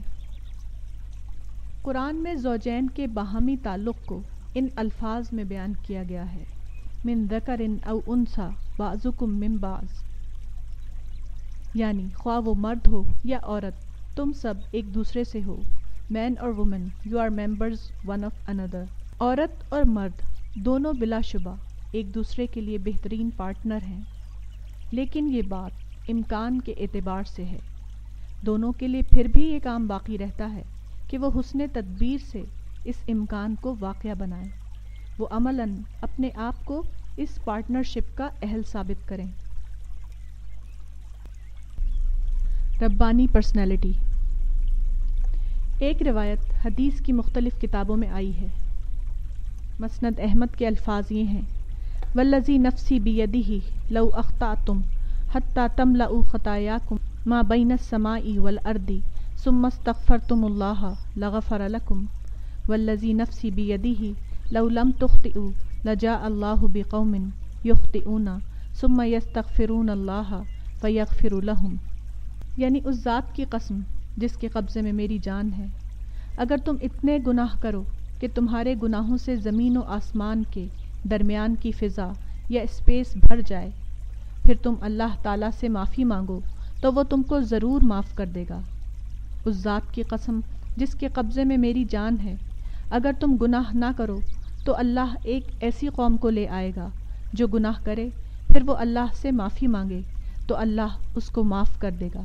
قرآن میں زوجین کے باہمی تعلق کو ان الفاظ میں بیان کیا گیا ہے: من ذکر او انثی بعضکم من بعض، یعنی خواہ وہ مرد ہو یا عورت، تم سب ایک دوسرے سے ہو. مین اور women, you are members one of another. عورت اور مرد دونوں بلا شبہ ایک دوسرے کے لیے بہترین پارٹنر ہیں، لیکن یہ بات امکان کے اعتبار سے ہے. دونوں کے لیے پھر بھی یہ کام باقی رہتا ہے کہ وہ حسن تدبیر سے اس امکان کو واقعہ بنائیں، وہ عملاً اپنے آپ کو اس پارٹنرشپ کا اہل ثابت کریں. ربانی پرسنالٹی. ایک روایت حدیث کی مختلف کتابوں میں آئی ہے. مسند احمد کے الفاظ یہ ہیں: والذی نفسی بیدہ لو اخطأتم حتی تملؤوا خطایاکم ما بین السماء والارض ثم استغفرتم اللہ لغفر لکم والذی نفسی بیدہ لو لم تخطئوا لجاء اللہ بقوم یخطئون ثم یستغفرون اللہ فیغفر لہم. یعنی اس ذات کی قسم جس کے قبضے میں میری جان ہے، اگر تم اتنے گناہ کرو کہ تمہارے گناہوں سے زمین و آسمان کے درمیان کی فضا یا اسپیس بھر جائے، پھر تم اللہ تعالیٰ سے معافی مانگو تو وہ تم کو ضرور معاف کر دے گا. اس ذات کی قسم جس کے قبضے میں میری جان ہے، اگر تم گناہ نہ کرو تو اللہ ایک ایسی قوم کو لے آئے گا جو گناہ کرے، پھر وہ اللہ سے معافی مانگے تو اللہ اس کو معاف کر دے گا.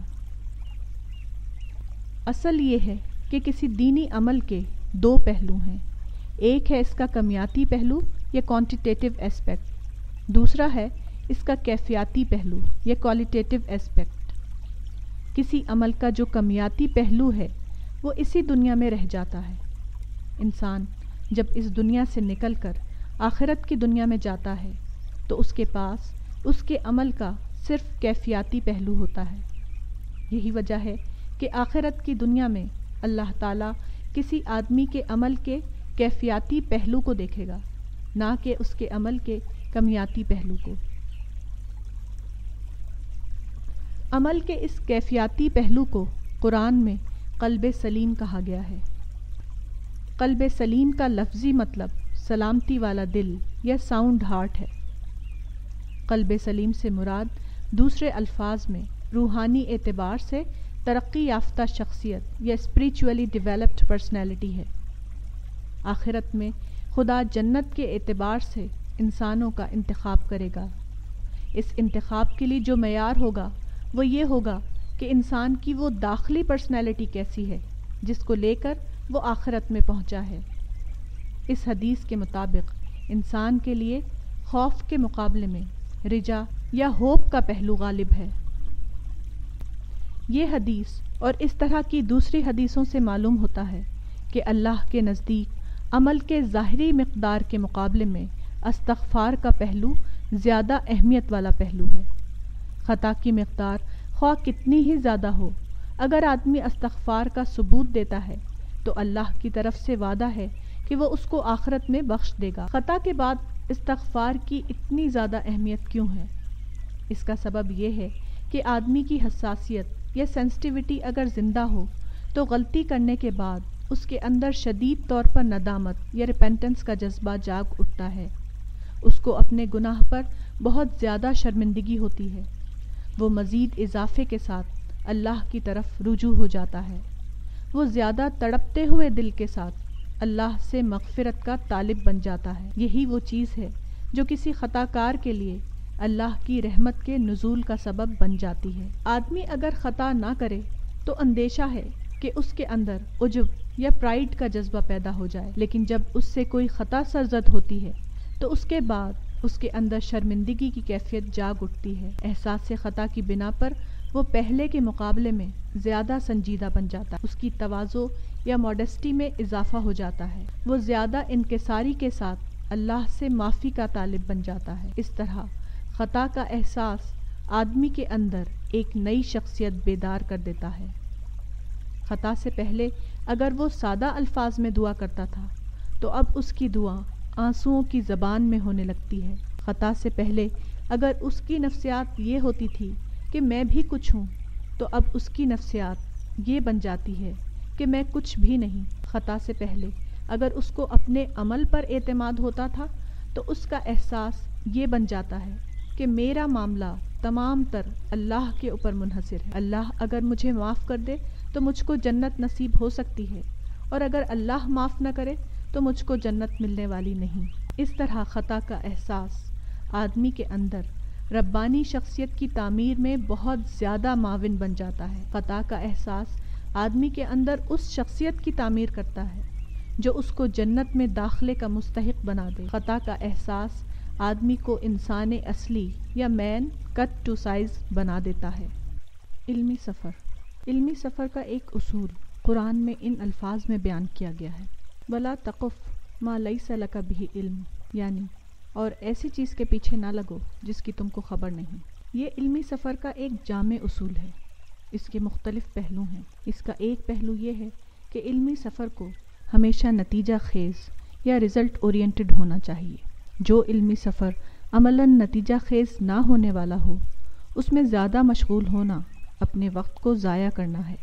اصل یہ ہے کہ کسی دینی عمل کے دو پہلو ہیں. ایک ہے اس کا کمیاتی پہلو یا کوانٹیٹیو ایسپیکٹ، دوسرا ہے اس کا کیفیاتی پہلو یا کوالٹیٹیو ایسپیکٹ. کسی عمل کا جو کمیاتی پہلو ہے وہ اسی دنیا میں رہ جاتا ہے. انسان جب اس دنیا سے نکل کر آخرت کی دنیا میں جاتا ہے تو اس کے پاس اس کے عمل کا صرف کیفیاتی پہلو ہوتا ہے. یہی وجہ ہے کہ آخرت کی دنیا میں اللہ تعالیٰ کسی آدمی کے عمل کے کیفیاتی پہلو کو دیکھے گا، نہ کہ اس کے عمل کے کمیاتی پہلو کو. عمل کے اس کیفیاتی پہلو کو قرآن میں قلب سلیم کہا گیا ہے. قلب سلیم کا لفظی مطلب سلامتی والا دل یا ساؤنڈ ہارٹ ہے. قلب سلیم سے مراد دوسرے الفاظ میں روحانی اعتبار سے ترقی یافتہ شخصیت یا اسپریچولی ڈیولپڈ پرسنالٹی ہے. آخرت میں خدا جنت کے اعتبار سے انسانوں کا انتخاب کرے گا. اس انتخاب کے لیے جو معیار ہوگا وہ یہ ہوگا کہ انسان کی وہ داخلی پرسنالٹی کیسی ہے جس کو لے کر وہ آخرت میں پہنچا ہے. اس حدیث کے مطابق انسان کے لیے خوف کے مقابلے میں رجا یا ہوپ کا پہلو غالب ہے. یہ حدیث اور اس طرح کی دوسری حدیثوں سے معلوم ہوتا ہے کہ اللہ کے نزدیک عمل کے ظاہری مقدار کے مقابلے میں استغفار کا پہلو زیادہ اہمیت والا پہلو ہے. خطا کی مقدار خواہ کتنی ہی زیادہ ہو، اگر آدمی استغفار کا ثبوت دیتا ہے تو اللہ کی طرف سے وعدہ ہے کہ وہ اس کو آخرت میں بخش دے گا. خطا کے بعد استغفار کی اتنی زیادہ اہمیت کیوں ہے؟ اس کا سبب یہ ہے کہ آدمی کی حساسیت یا سینسٹیوٹی اگر زندہ ہو تو غلطی کرنے کے بعد اس کے اندر شدید طور پر ندامت یا ریپینٹنس کا جذبہ جاگ اٹھتا ہے. اس کو اپنے گناہ پر بہت زیادہ شرمندگی ہوتی ہے. وہ مزید اضافے کے ساتھ اللہ کی طرف رجوع ہو جاتا ہے. وہ زیادہ تڑپتے ہوئے دل کے ساتھ اللہ سے مغفرت کا طالب بن جاتا ہے. یہی وہ چیز ہے جو کسی خطا کار کے لیے اللہ کی رحمت کے نزول کا سبب بن جاتی ہے۔ آدمی اگر خطا نہ کرے تو اندیشہ ہے کہ اس کے اندر عجب یا پرائیڈ کا جذبہ پیدا ہو جائے، لیکن جب اس سے کوئی خطا سرزد ہوتی ہے تو اس کے بعد اس کے اندر شرمندگی کی کیفیت جاگ اٹھتی ہے۔ احساس سے خطا کی بنا پر وہ پہلے کے مقابلے میں زیادہ سنجیدہ بن جاتا ہے، اس کی تواضع یا ماڈسٹی میں اضافہ ہو جاتا ہے، وہ زیادہ انکساری کے ساتھ اللہ سے معافی کا طالب بن جاتا ہے۔ اس طرح خطا کا احساس آدمی کے اندر ایک نئی شخصیت بیدار کر دیتا ہے۔ خطا سے پہلے اگر وہ سادہ الفاظ میں دعا کرتا تھا تو اب اس کی دعا آنسوؤں کی زبان میں ہونے لگتی ہے۔ خطا سے پہلے اگر اس کی نفسیات یہ ہوتی تھی کہ میں بھی کچھ ہوں تو اب اس کی نفسیات یہ بن جاتی ہے کہ میں کچھ بھی نہیں۔ خطا سے پہلے اگر اس کو اپنے عمل پر اعتماد ہوتا تھا تو اس کا احساس یہ بن جاتا ہے کہ میرا معاملہ تمام تر اللہ کے اوپر منحصر ہے، اللہ اگر مجھے معاف کر دے تو مجھ کو جنت نصیب ہو سکتی ہے، اور اگر اللہ معاف نہ کرے تو مجھ کو جنت ملنے والی نہیں۔ اس طرح خطا کا احساس آدمی کے اندر ربانی شخصیت کی تعمیر میں بہت زیادہ معاون بن جاتا ہے۔ خطا کا احساس آدمی کے اندر اس شخصیت کی تعمیر کرتا ہے جو اس کو جنت میں داخلے کا مستحق بنا دے۔ خطا کا احساس آدمی کو انسان اصلی یا مین کٹ ٹو سائز بنا دیتا ہے۔ علمی سفر علمی سفر کا ایک اصول قرآن میں ان الفاظ میں بیان کیا گیا ہے، وَلَا تَقُفْ مَا لَيْسَ لَكَ بِهِ علم، یعنی اور ایسی چیز کے پیچھے نہ لگو جس کی تم کو خبر نہیں۔ یہ علمی سفر کا ایک جامع اصول ہے۔ اس کے مختلف پہلو ہیں۔ اس کا ایک پہلو یہ ہے کہ علمی سفر کو ہمیشہ نتیجہ خیز یا رزلٹ اورینٹڈ ہونا چاہیے۔ جو علمی سفر عملاً نتیجہ خیز نہ ہونے والا ہو اس میں زیادہ مشغول ہونا اپنے وقت کو ضائع کرنا ہے،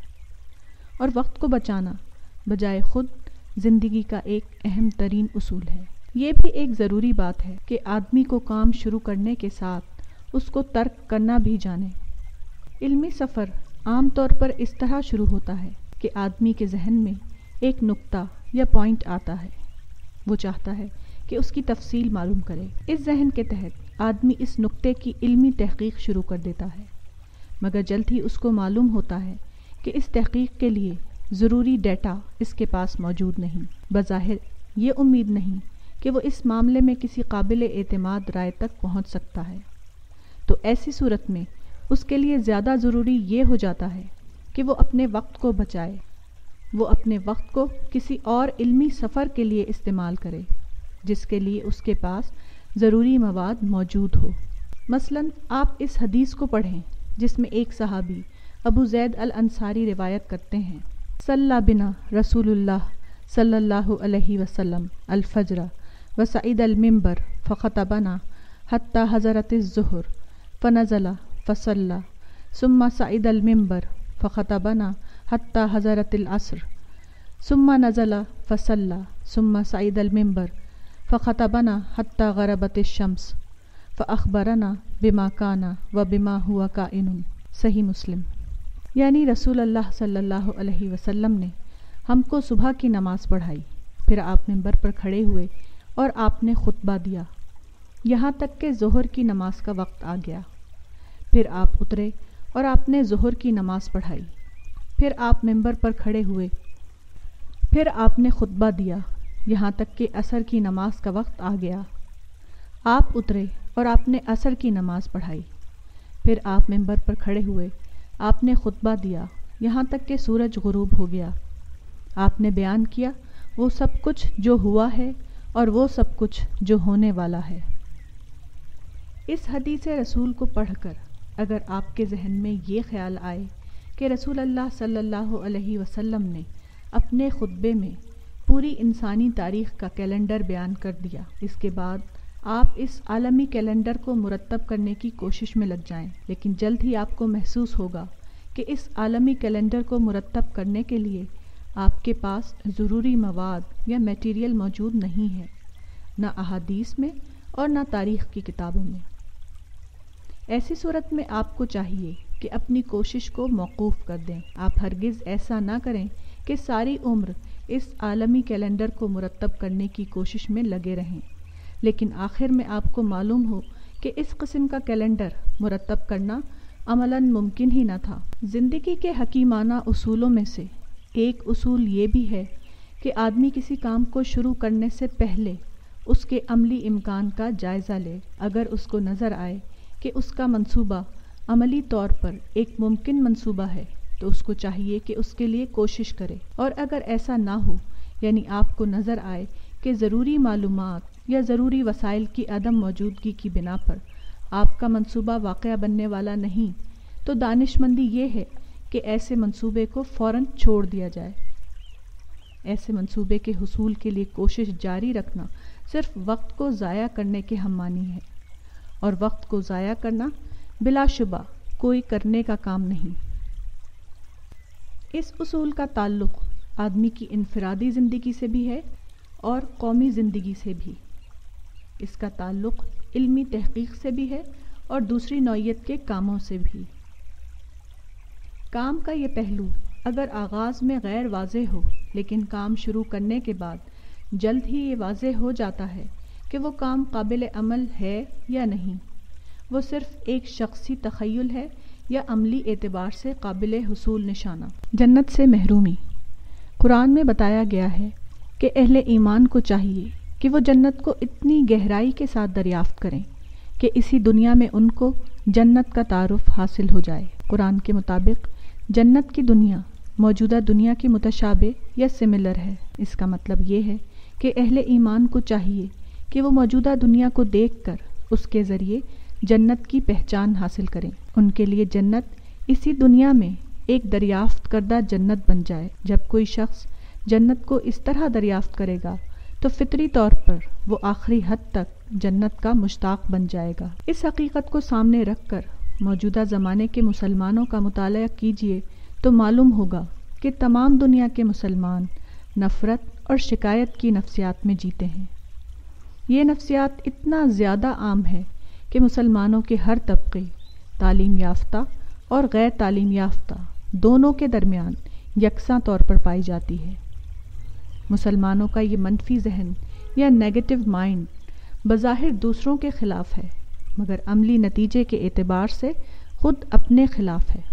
اور وقت کو بچانا بجائے خود زندگی کا ایک اہم ترین اصول ہے۔ یہ بھی ایک ضروری بات ہے کہ آدمی کو کام شروع کرنے کے ساتھ اس کو ترک کرنا بھی جانے۔ علمی سفر عام طور پر اس طرح شروع ہوتا ہے کہ آدمی کے ذہن میں ایک نقطہ یا پوائنٹ آتا ہے، وہ چاہتا ہے کہ اس کی تفصیل معلوم کرے۔ اس ذہن کے تحت آدمی اس نقطے کی علمی تحقیق شروع کر دیتا ہے، مگر جلد ہی اس کو معلوم ہوتا ہے کہ اس تحقیق کے لیے ضروری ڈیٹا اس کے پاس موجود نہیں۔ بظاہر یہ امید نہیں کہ وہ اس معاملے میں کسی قابل اعتماد رائے تک پہنچ سکتا ہے، تو ایسی صورت میں اس کے لیے زیادہ ضروری یہ ہو جاتا ہے کہ وہ اپنے وقت کو بچائے، وہ اپنے وقت کو کسی اور علمی سفر کے لیے استعمال کرے جس کے لیے اس کے پاس ضروری مواد موجود ہو۔ مثلاً آپ اس حدیث کو پڑھیں جس میں ایک صحابی ابو زید الانصاری روایت کرتے ہیں، صلی بنا رسول اللہ صلی اللہ علیہ وسلم الفجر وصعد المنبر فخطبنا حتى حضرت الظہر فنزل فصلى ثم صعد المنبر فخطبنا حتى حضرت العصر ثم نزل فصلى ثم صعد المنبر فخطبنا حتى غربت الشمس فأخبرنا بما كان وبما هو كائن۔ صحیح مسلم۔ یعنی رسول اللہ صلی اللہ علیہ وسلم نے ہم کو صبح کی نماز پڑھائی، پھر آپ منبر پر کھڑے ہوئے اور آپ نے خطبہ دیا یہاں تک کہ ظہر کی نماز کا وقت آ گیا، پھر آپ اترے اور آپ نے ظہر کی نماز پڑھائی، پھر آپ منبر پر کھڑے ہوئے، پھر آپ نے خطبہ دیا یہاں تک کہ عصر کی نماز کا وقت آ گیا، آپ اترے اور آپ نے عصر کی نماز پڑھائی، پھر آپ منبر پر کھڑے ہوئے، آپ نے خطبہ دیا یہاں تک کہ سورج غروب ہو گیا، آپ نے بیان کیا وہ سب کچھ جو ہوا ہے اور وہ سب کچھ جو ہونے والا ہے۔ اس حدیث رسول کو پڑھ کر اگر آپ کے ذہن میں یہ خیال آئے کہ رسول اللہ صلی اللہ علیہ وسلم نے اپنے خطبے میں پوری انسانی تاریخ کا کیلنڈر بیان کر دیا، اس کے بعد آپ اس عالمی کیلنڈر کو مرتب کرنے کی کوشش میں لگ جائیں، لیکن جلد ہی آپ کو محسوس ہوگا کہ اس عالمی کیلنڈر کو مرتب کرنے کے لیے آپ کے پاس ضروری مواد یا میٹیریل موجود نہیں ہے، نہ احادیث میں اور نہ تاریخ کی کتابوں میں۔ ایسی صورت میں آپ کو چاہیے کہ اپنی کوشش کو موقوف کر دیں۔ آپ ہرگز ایسا نہ کریں کہ ساری عمر اس عالمی کیلنڈر کو مرتب کرنے کی کوشش میں لگے رہیں۔ لیکن آخر میں آپ کو معلوم ہو کہ اس قسم کا کیلنڈر مرتب کرنا عملاً ممکن ہی نہ تھا۔ زندگی کے حکیمانہ اصولوں میں سے ایک اصول یہ بھی ہے کہ آدمی کسی کام کو شروع کرنے سے پہلے اس کے عملی امکان کا جائزہ لے۔ اگر اس کو نظر آئے کہ اس کا منصوبہ عملی طور پر ایک ممکن منصوبہ ہے تو اس کو چاہیے کہ اس کے لیے کوشش کرے، اور اگر ایسا نہ ہو، یعنی آپ کو نظر آئے کہ ضروری معلومات یا ضروری وسائل کی عدم موجودگی کی بنا پر آپ کا منصوبہ واقعہ بننے والا نہیں، تو دانش مندی یہ ہے کہ ایسے منصوبے کو فوراً چھوڑ دیا جائے۔ ایسے منصوبے کے حصول کے لیے کوشش جاری رکھنا صرف وقت کو ضائع کرنے کے ہم مانی ہے، اور وقت کو ضائع کرنا بلا شبہ کوئی کرنے کا کام نہیں۔ اس اصول کا تعلق آدمی کی انفرادی زندگی سے بھی ہے اور قومی زندگی سے بھی۔ اس کا تعلق علمی تحقیق سے بھی ہے اور دوسری نوعیت کے کاموں سے بھی۔ کام کا یہ پہلو اگر آغاز میں غیر واضح ہو، لیکن کام شروع کرنے کے بعد جلد ہی یہ واضح ہو جاتا ہے کہ وہ کام قابل عمل ہے یا نہیں، وہ صرف ایک شخصی تخیل ہے یا عملی اعتبار سے قابل حصول نشانہ۔ جنت سے محرومی۔ قرآن میں بتایا گیا ہے کہ اہل ایمان کو چاہیے کہ وہ جنت کو اتنی گہرائی کے ساتھ دریافت کریں کہ اسی دنیا میں ان کو جنت کا تعارف حاصل ہو جائے۔ قرآن کے مطابق جنت کی دنیا موجودہ دنیا کی متشابہ یا سملر ہے۔ اس کا مطلب یہ ہے کہ اہل ایمان کو چاہیے کہ وہ موجودہ دنیا کو دیکھ کر اس کے ذریعے جنت کی پہچان حاصل کریں۔ ان کے لیے جنت اسی دنیا میں ایک دریافت کردہ جنت بن جائے۔ جب کوئی شخص جنت کو اس طرح دریافت کرے گا تو فطری طور پر وہ آخری حد تک جنت کا مشتاق بن جائے گا۔ اس حقیقت کو سامنے رکھ کر موجودہ زمانے کے مسلمانوں کا مطالعہ کیجیے تو معلوم ہوگا کہ تمام دنیا کے مسلمان نفرت اور شکایت کی نفسیات میں جیتے ہیں۔ یہ نفسیات اتنا زیادہ عام ہے کہ مسلمانوں کے ہر طبقے، تعلیم یافتہ اور غیر تعلیم یافتہ دونوں کے درمیان یکساں طور پر پائی جاتی ہے۔ مسلمانوں کا یہ منفی ذہن یا نیگیٹو مائنڈ بظاہر دوسروں کے خلاف ہے، مگر عملی نتیجے کے اعتبار سے خود اپنے خلاف ہے۔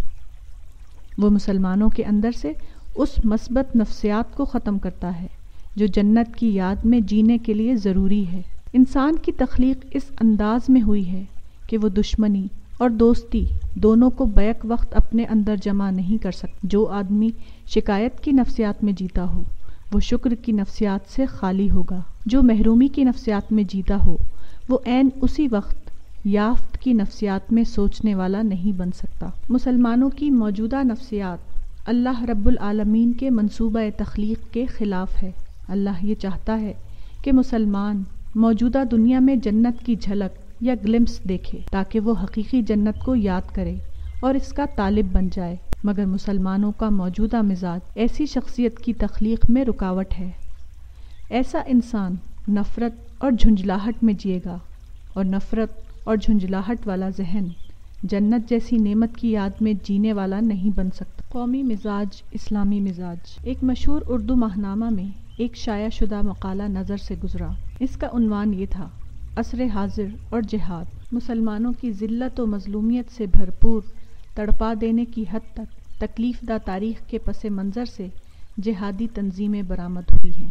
وہ مسلمانوں کے اندر سے اس مثبت نفسیات کو ختم کرتا ہے جو جنت کی یاد میں جینے کے لیے ضروری ہے۔ انسان کی تخلیق اس انداز میں ہوئی ہے کہ وہ دشمنی اور دوستی دونوں کو بیک وقت اپنے اندر جمع نہیں کر سکتا۔ جو آدمی شکایت کی نفسیات میں جیتا ہو وہ شکر کی نفسیات سے خالی ہوگا۔ جو محرومی کی نفسیات میں جیتا ہو وہ عین اسی وقت یافت کی نفسیات میں سوچنے والا نہیں بن سکتا۔ مسلمانوں کی موجودہ نفسیات اللہ رب العالمین کے منصوبہ تخلیق کے خلاف ہے۔ اللہ یہ چاہتا ہے کہ مسلمان موجودہ دنیا میں جنت کی جھلک یا گلمپس دیکھے تاکہ وہ حقیقی جنت کو یاد کرے اور اس کا طالب بن جائے، مگر مسلمانوں کا موجودہ مزاج ایسی شخصیت کی تخلیق میں رکاوٹ ہے۔ ایسا انسان نفرت اور جھنجھلاہٹ میں جیے گا، اور نفرت اور جھنجھلاہٹ والا ذہن جنت جیسی نعمت کی یاد میں جینے والا نہیں بن سکتا۔ قومی مزاج، اسلامی مزاج۔ ایک مشہور اردو ماہنامہ میں ایک شائع شدہ مقالہ نظر سے گزرا۔ اس کا عنوان یہ تھا: عصر حاضر اور جہاد۔ مسلمانوں کی ذلت و مظلومیت سے بھرپور تڑپا دینے کی حد تک تکلیف دہ تاریخ کے پس منظر سے جہادی تنظیمیں برآمد ہوئی ہیں۔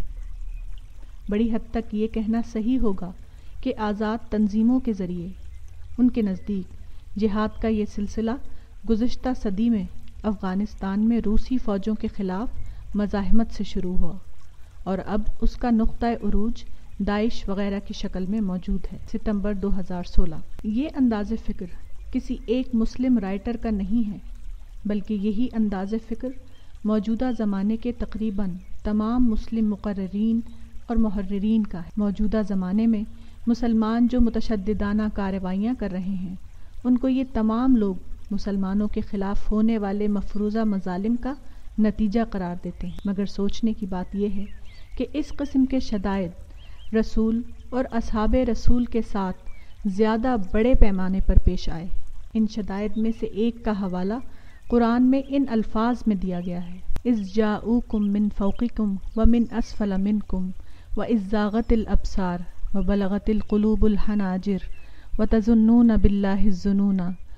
بڑی حد تک یہ کہنا صحیح ہوگا کہ آزاد تنظیموں کے ذریعے ان کے نزدیک جہاد کا یہ سلسلہ گزشتہ صدی میں افغانستان میں روسی فوجوں کے خلاف مزاحمت سے شروع ہوا، اور اب اس کا نقطۂ عروج داعش وغیرہ کی شکل میں موجود ہے۔ ستمبر دو ہزار سولہ۔ یہ انداز فکر کسی ایک مسلم رائٹر کا نہیں ہے، بلکہ یہی انداز فکر موجودہ زمانے کے تقریباً تمام مسلم مقررین اور محررین کا ہے۔ موجودہ زمانے میں مسلمان جو متشددانہ کارروائیاں کر رہے ہیں، ان کو یہ تمام لوگ مسلمانوں کے خلاف ہونے والے مفروضہ مظالم کا نتیجہ قرار دیتے ہیں، مگر سوچنے کی بات یہ ہے کہ اس قسم کے شدائد رسول اور اصحاب رسول کے ساتھ زیادہ بڑے پیمانے پر پیش آئے۔ ان شدائد میں سے ایک کا حوالہ قرآن میں ان الفاظ میں دیا گیا ہے: اذ جاؤکم من فوقکم ومن اسفل منکم واذ زاغت الابصار وبلغت القلوب الحناجر وتظنون باللہ الظنون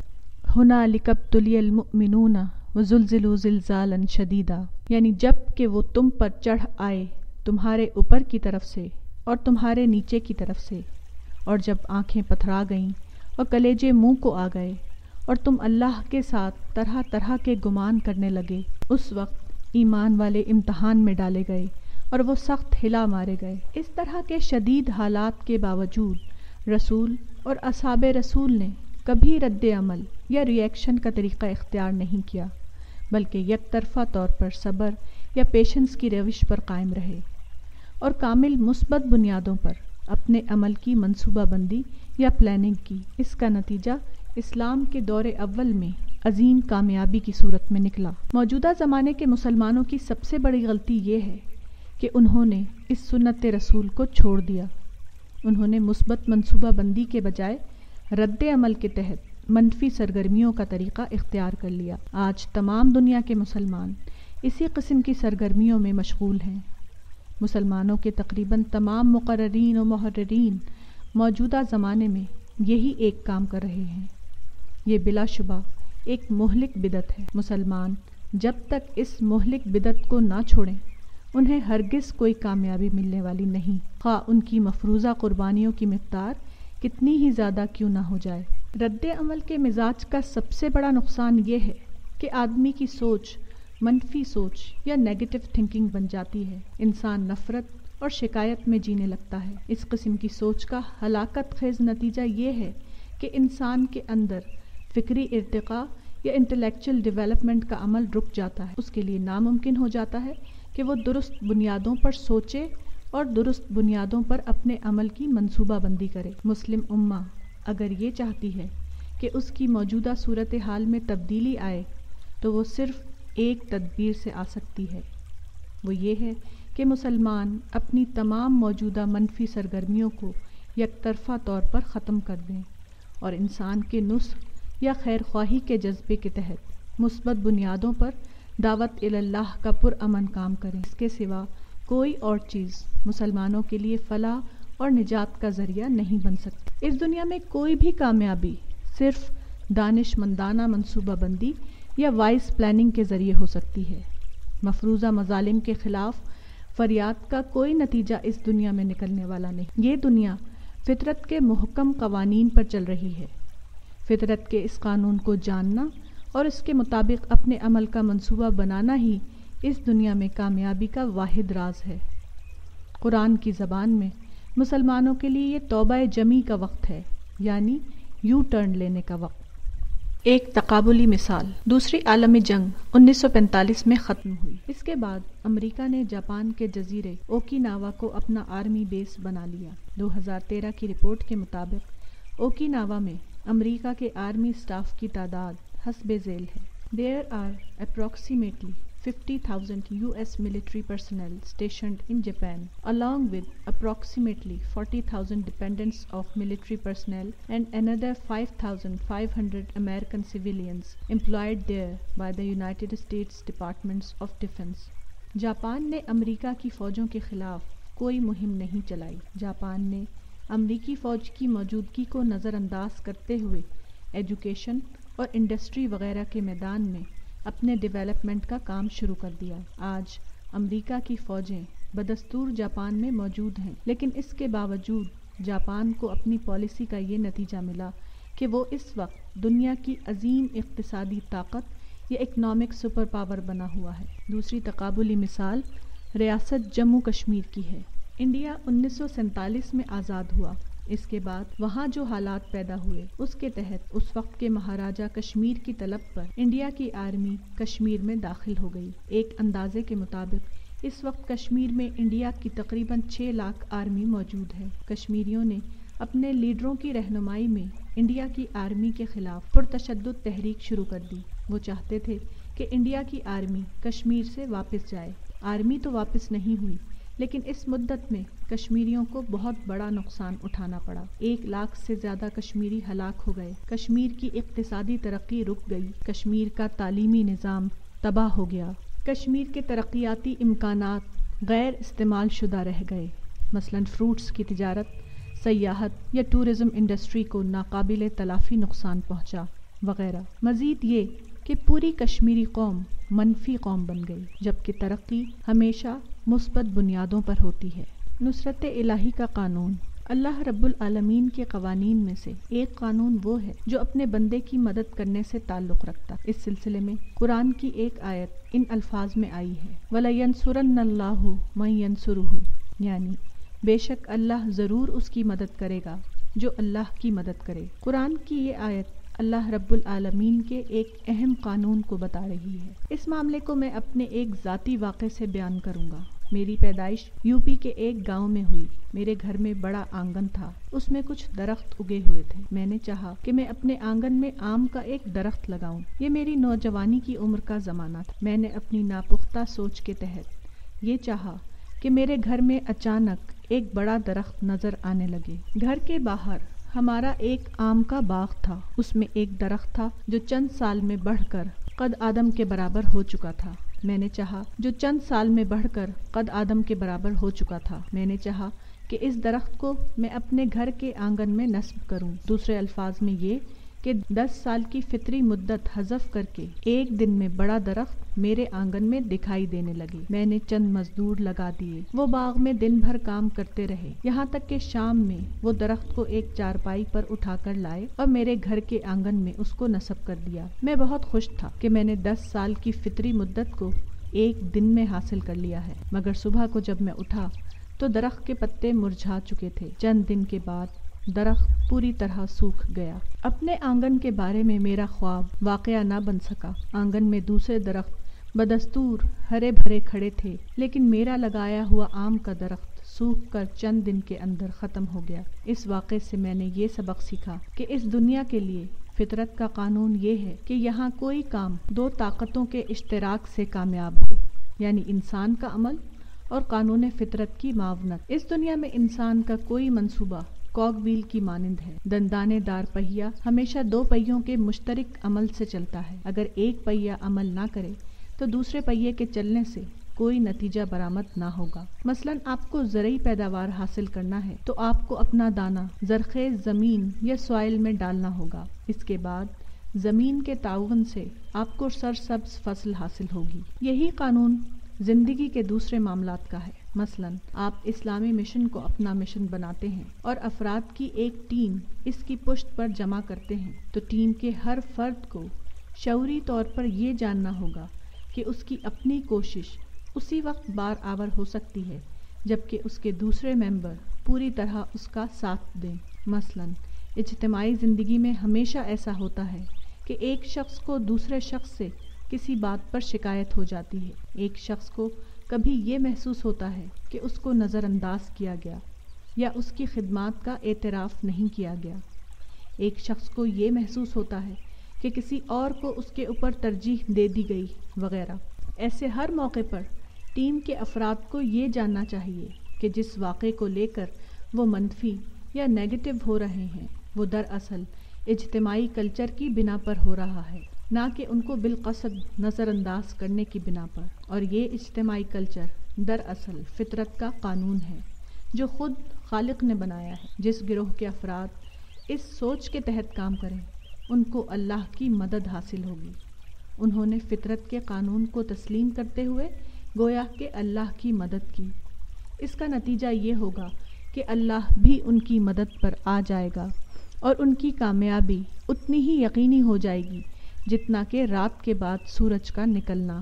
ہنالک ابتلی المؤمنون وزلزلوا زلزالا شدیدا، یعنی جب کہ وہ تم پر چڑھ آئے تمہارے اوپر کی طرف سے اور تمہارے نیچے کی طرف سے، اور جب آنکھیں پتھرا گئیں اور کلیجے منہ کو آ گئے اور تم اللہ کے ساتھ طرح طرح کے گمان کرنے لگے، اس وقت ایمان والے امتحان میں ڈالے گئے اور وہ سخت ہلا مارے گئے۔ اس طرح کے شدید حالات کے باوجود رسول اور اصحاب رسول نے کبھی رد عمل یا ری ایکشن کا طریقہ اختیار نہیں کیا، بلکہ یک طرفہ طور پر صبر یا پیشنس کی روش پر قائم رہے اور کامل مثبت بنیادوں پر اپنے عمل کی منصوبہ بندی یا پلاننگ کی۔ اس کا نتیجہ اسلام کے دور اول میں عظیم کامیابی کی صورت میں نکلا۔ موجودہ زمانے کے مسلمانوں کی سب سے بڑی غلطی یہ ہے کہ انہوں نے اس سنت رسول کو چھوڑ دیا۔ انہوں نے مثبت منصوبہ بندی کے بجائے رد عمل کے تحت منفی سرگرمیوں کا طریقہ اختیار کر لیا۔ آج تمام دنیا کے مسلمان اسی قسم کی سرگرمیوں میں مشغول ہیں۔ مسلمانوں کے تقریباً تمام مقررین و محررین موجودہ زمانے میں یہی ایک کام کر رہے ہیں۔ یہ بلا شبہ ایک مہلک بدعت ہے۔ مسلمان جب تک اس مہلک بدعت کو نہ چھوڑیں انہیں ہرگز کوئی کامیابی ملنے والی نہیں، خواہ ان کی مفروضہ قربانیوں کی مقدار کتنی ہی زیادہ کیوں نہ ہو جائے۔ رد عمل کے مزاج کا سب سے بڑا نقصان یہ ہے کہ آدمی کی سوچ منفی سوچ یا نیگیٹو تھنکنگ بن جاتی ہے۔ انسان نفرت اور شکایت میں جینے لگتا ہے۔ اس قسم کی سوچ کا ہلاکت خیز نتیجہ یہ ہے کہ انسان کے اندر فکری ارتقاء یا انٹلیکچل ڈیولپمنٹ کا عمل رک جاتا ہے۔ اس کے لیے ناممکن ہو جاتا ہے کہ وہ درست بنیادوں پر سوچے اور درست بنیادوں پر اپنے عمل کی منصوبہ بندی کرے۔ مسلم امہ اگر یہ چاہتی ہے کہ اس کی موجودہ صورتحال میں تبدیلی آئے تو وہ صرف ایک تدبیر سے آ سکتی ہے، وہ یہ ہے کہ مسلمان اپنی تمام موجودہ منفی سرگرمیوں کو یک طرفہ طور پر ختم کر دیں اور انسان کے نصح یا خیر خواہی کے جذبے کے تحت مثبت بنیادوں پر دعوت اللہ کا پرامن کام کریں۔ اس کے سوا کوئی اور چیز مسلمانوں کے لیے فلاح اور نجات کا ذریعہ نہیں بن سکتی۔ اس دنیا میں کوئی بھی کامیابی صرف دانش مندانہ منصوبہ بندی یا وائز پلاننگ کے ذریعے ہو سکتی ہے۔ مفروضہ مظالم کے خلاف فریاد کا کوئی نتیجہ اس دنیا میں نکلنے والا نہیں۔ یہ دنیا فطرت کے محکم قوانین پر چل رہی ہے۔ فطرت کے اس قانون کو جاننا اور اس کے مطابق اپنے عمل کا منصوبہ بنانا ہی اس دنیا میں کامیابی کا واحد راز ہے۔ قرآن کی زبان میں مسلمانوں کے لیے یہ توبہ جمی کا وقت ہے، یعنی یو ٹرن لینے کا وقت۔ ایک تقابلی مثال، دوسری عالمی جنگ انیس سو پینتالیس میں ختم ہوئی۔ اس کے بعد امریکہ نے جاپان کے جزیرے اوکیناوا کو اپنا آرمی بیس بنا لیا۔ دو ہزار تیرہ کی رپورٹ کے مطابق اوکیناوا میں امریکہ کے آرمی اسٹاف کی تعداد حسب ذیل ہے۔ There are approximately fifty thousand U S military personnel stationed in Japan, along with approximately forty thousand dependents of military personnel and another five thousand five hundred American civilians employed there by the United States Departments of Defense. Japan نے امریکہ کی فوجوں کے خلاف کوئی مہم نہیں چلائی۔ جاپان نے امریکی فوج کی موجودگی کو نظر انداز کرتے ہوئے ایجوکیشن اور انڈسٹری وغیرہ کے میدان میں اپنے ڈیولپمنٹ کا کام شروع کر دیا۔ آج امریکہ کی فوجیں بدستور جاپان میں موجود ہیں، لیکن اس کے باوجود جاپان کو اپنی پالیسی کا یہ نتیجہ ملا کہ وہ اس وقت دنیا کی عظیم اقتصادی طاقت یا اکنامک سپر پاور بنا ہوا ہے۔ دوسری تقابلی مثال ریاست جموں کشمیر کی ہے۔ انڈیا انیس سو سینتالیس میں آزاد ہوا۔ اس کے بعد وہاں جو حالات پیدا ہوئے اس کے تحت اس وقت کے مہاراجہ کشمیر کی طلب پر انڈیا کی آرمی کشمیر میں داخل ہو گئی۔ ایک اندازے کے مطابق اس وقت کشمیر میں انڈیا کی تقریباً چھ لاکھ آرمی موجود ہے۔ کشمیریوں نے اپنے لیڈروں کی رہنمائی میں انڈیا کی آرمی کے خلاف پرتشدد تحریک شروع کر دی۔ وہ چاہتے تھے کہ انڈیا کی آرمی کشمیر سے واپس جائے۔ آرمی تو واپس نہیں ہوئی، لیکن اس مدت میں کشمیریوں کو بہت بڑا نقصان اٹھانا پڑا۔ ایک لاکھ سے زیادہ کشمیری ہلاک ہو گئے۔ کشمیر کی اقتصادی ترقی رک گئی۔ کشمیر کا تعلیمی نظام تباہ ہو گیا۔ کشمیر کے ترقیاتی امکانات غیر استعمال شدہ رہ گئے۔ مثلاً فروٹس کی تجارت سیاحت یا ٹورزم انڈسٹری کو ناقابل تلافی نقصان پہنچا وغیرہ۔ مزید یہ کہ پوری کشمیری قوم منفی قوم بن گئی، جبکہ ترقی ہمیشہ مثبت بنیادوں پر ہوتی ہے۔ نصرت الہی کا قانون۔ اللہ رب العالمین کے قوانین میں سے ایک قانون وہ ہے جو اپنے بندے کی مدد کرنے سے تعلق رکھتا ہے۔ اس سلسلے میں قرآن کی ایک آیت ان الفاظ میں آئی ہے، وَلَيَنْصُرَنَّ اللَّهُ مَن يَنْصُرُهُ، یعنی بے شک اللہ ضرور اس کی مدد کرے گا جو اللہ کی مدد کرے۔ قرآن کی یہ آیت اللہ رب العالمین کے ایک اہم قانون کو بتا رہی ہے۔ اس معاملے کو میں اپنے ایک ذاتی واقعے سے بیان کروں گا۔ میری پیدائش یو پی کے ایک گاؤں میں ہوئی۔ میرے گھر میں بڑا آنگن تھا، اس میں کچھ درخت اگے ہوئے تھے۔ میں نے چاہا کہ میں اپنے آنگن میں آم کا ایک درخت لگاؤں۔ یہ میری نوجوانی کی عمر کا زمانہ تھا۔ میں نے اپنی ناپختہ سوچ کے تحت یہ چاہا کہ میرے گھر میں اچانک ایک بڑا درخت نظر آنے لگے۔ گھر کے باہر ہمارا ایک آم کا باغ تھا، اس میں ایک درخت تھا جو چند سال میں بڑھ کر قد آدم کے برابر ہو چکا تھا۔ میں نے چاہا جو چند سال میں بڑھ کر قد آدم کے برابر ہو چکا تھا میں نے چاہا کہ اس درخت کو میں اپنے گھر کے آنگن میں نصب کروں۔ دوسرے الفاظ میں یہ کہ دس سال کی فطری مدت حذف کر کے ایک دن میں بڑا درخت میرے آنگن میں دکھائی دینے لگے۔ میں نے چند مزدور لگا دیے، وہ باغ میں دن بھر کام کرتے رہے، یہاں تک کہ شام میں وہ درخت کو ایک چارپائی پر اٹھا کر لائے اور میرے گھر کے آنگن میں اس کو نصب کر دیا۔ میں بہت خوش تھا کہ میں نے دس سال کی فطری مدت کو ایک دن میں حاصل کر لیا ہے، مگر صبح کو جب میں اٹھا تو درخت کے پتے مرجھا چکے تھے۔ چند دن کے بعد درخت پوری طرح سوکھ گیا۔ اپنے آنگن کے بارے میں میرا خواب واقعہ نہ بن سکا۔ آنگن میں دوسرے درخت بدستور ہرے بھرے کھڑے تھے، لیکن میرا لگایا ہوا آم کا درخت سوکھ کر چند دن کے اندر ختم ہو گیا۔ اس واقعے سے میں نے یہ سبق سیکھا کہ اس دنیا کے لیے فطرت کا قانون یہ ہے کہ یہاں کوئی کام دو طاقتوں کے اشتراک سے کامیاب ہو، یعنی انسان کا عمل اور قانون فطرت کی معاونت۔ اس دنیا میں انسان کا کوئی منصوبہ کاگ ویل کی مانند ہے۔ دندانے دار پہیا ہمیشہ دو پہیوں کے مشترک عمل سے چلتا ہے۔ اگر ایک پہیا عمل نہ کرے تو دوسرے پہیے کے چلنے سے کوئی نتیجہ برآمد نہ ہوگا۔ مثلاً آپ کو زرعی پیداوار حاصل کرنا ہے تو آپ کو اپنا دانہ زرخیز زمین یا سوائل میں ڈالنا ہوگا۔ اس کے بعد زمین کے تعاون سے آپ کو سرسبز فصل حاصل ہوگی۔ یہی قانون زندگی کے دوسرے معاملات کا ہے۔ مثلاً آپ اسلامی مشن کو اپنا مشن بناتے ہیں اور افراد کی ایک ٹیم اس کی پشت پر جمع کرتے ہیں، تو ٹیم کے ہر فرد کو شعوری طور پر یہ جاننا ہوگا کہ اس کی اپنی کوشش اسی وقت بار آور ہو سکتی ہے جبکہ اس کے دوسرے ممبر پوری طرح اس کا ساتھ دیں۔ مثلاً اجتماعی زندگی میں ہمیشہ ایسا ہوتا ہے کہ ایک شخص کو دوسرے شخص سے کسی بات پر شکایت ہو جاتی ہے۔ ایک شخص کو کبھی یہ محسوس ہوتا ہے کہ اس کو نظر انداز کیا گیا یا اس کی خدمات کا اعتراف نہیں کیا گیا۔ ایک شخص کو یہ محسوس ہوتا ہے کہ کسی اور کو اس کے اوپر ترجیح دے دی گئی وغیرہ۔ ایسے ہر موقع پر ٹیم کے افراد کو یہ جاننا چاہیے کہ جس واقعے کو لے کر وہ منفی یا نیگیٹو ہو رہے ہیں وہ دراصل اجتماعی کلچر کی بنا پر ہو رہا ہے، نہ کہ ان کو بالقصد نظر انداز کرنے کی بنا پر۔ اور یہ اجتماعی کلچر دراصل فطرت کا قانون ہے جو خود خالق نے بنایا ہے۔ جس گروہ کے افراد اس سوچ کے تحت کام کریں ان کو اللہ کی مدد حاصل ہوگی۔ انہوں نے فطرت کے قانون کو تسلیم کرتے ہوئے گویا کہ اللہ کی مدد کی۔ اس کا نتیجہ یہ ہوگا کہ اللہ بھی ان کی مدد پر آ جائے گا اور ان کی کامیابی اتنی ہی یقینی ہو جائے گی جتنا کہ رات کے بعد سورج کا نکلنا۔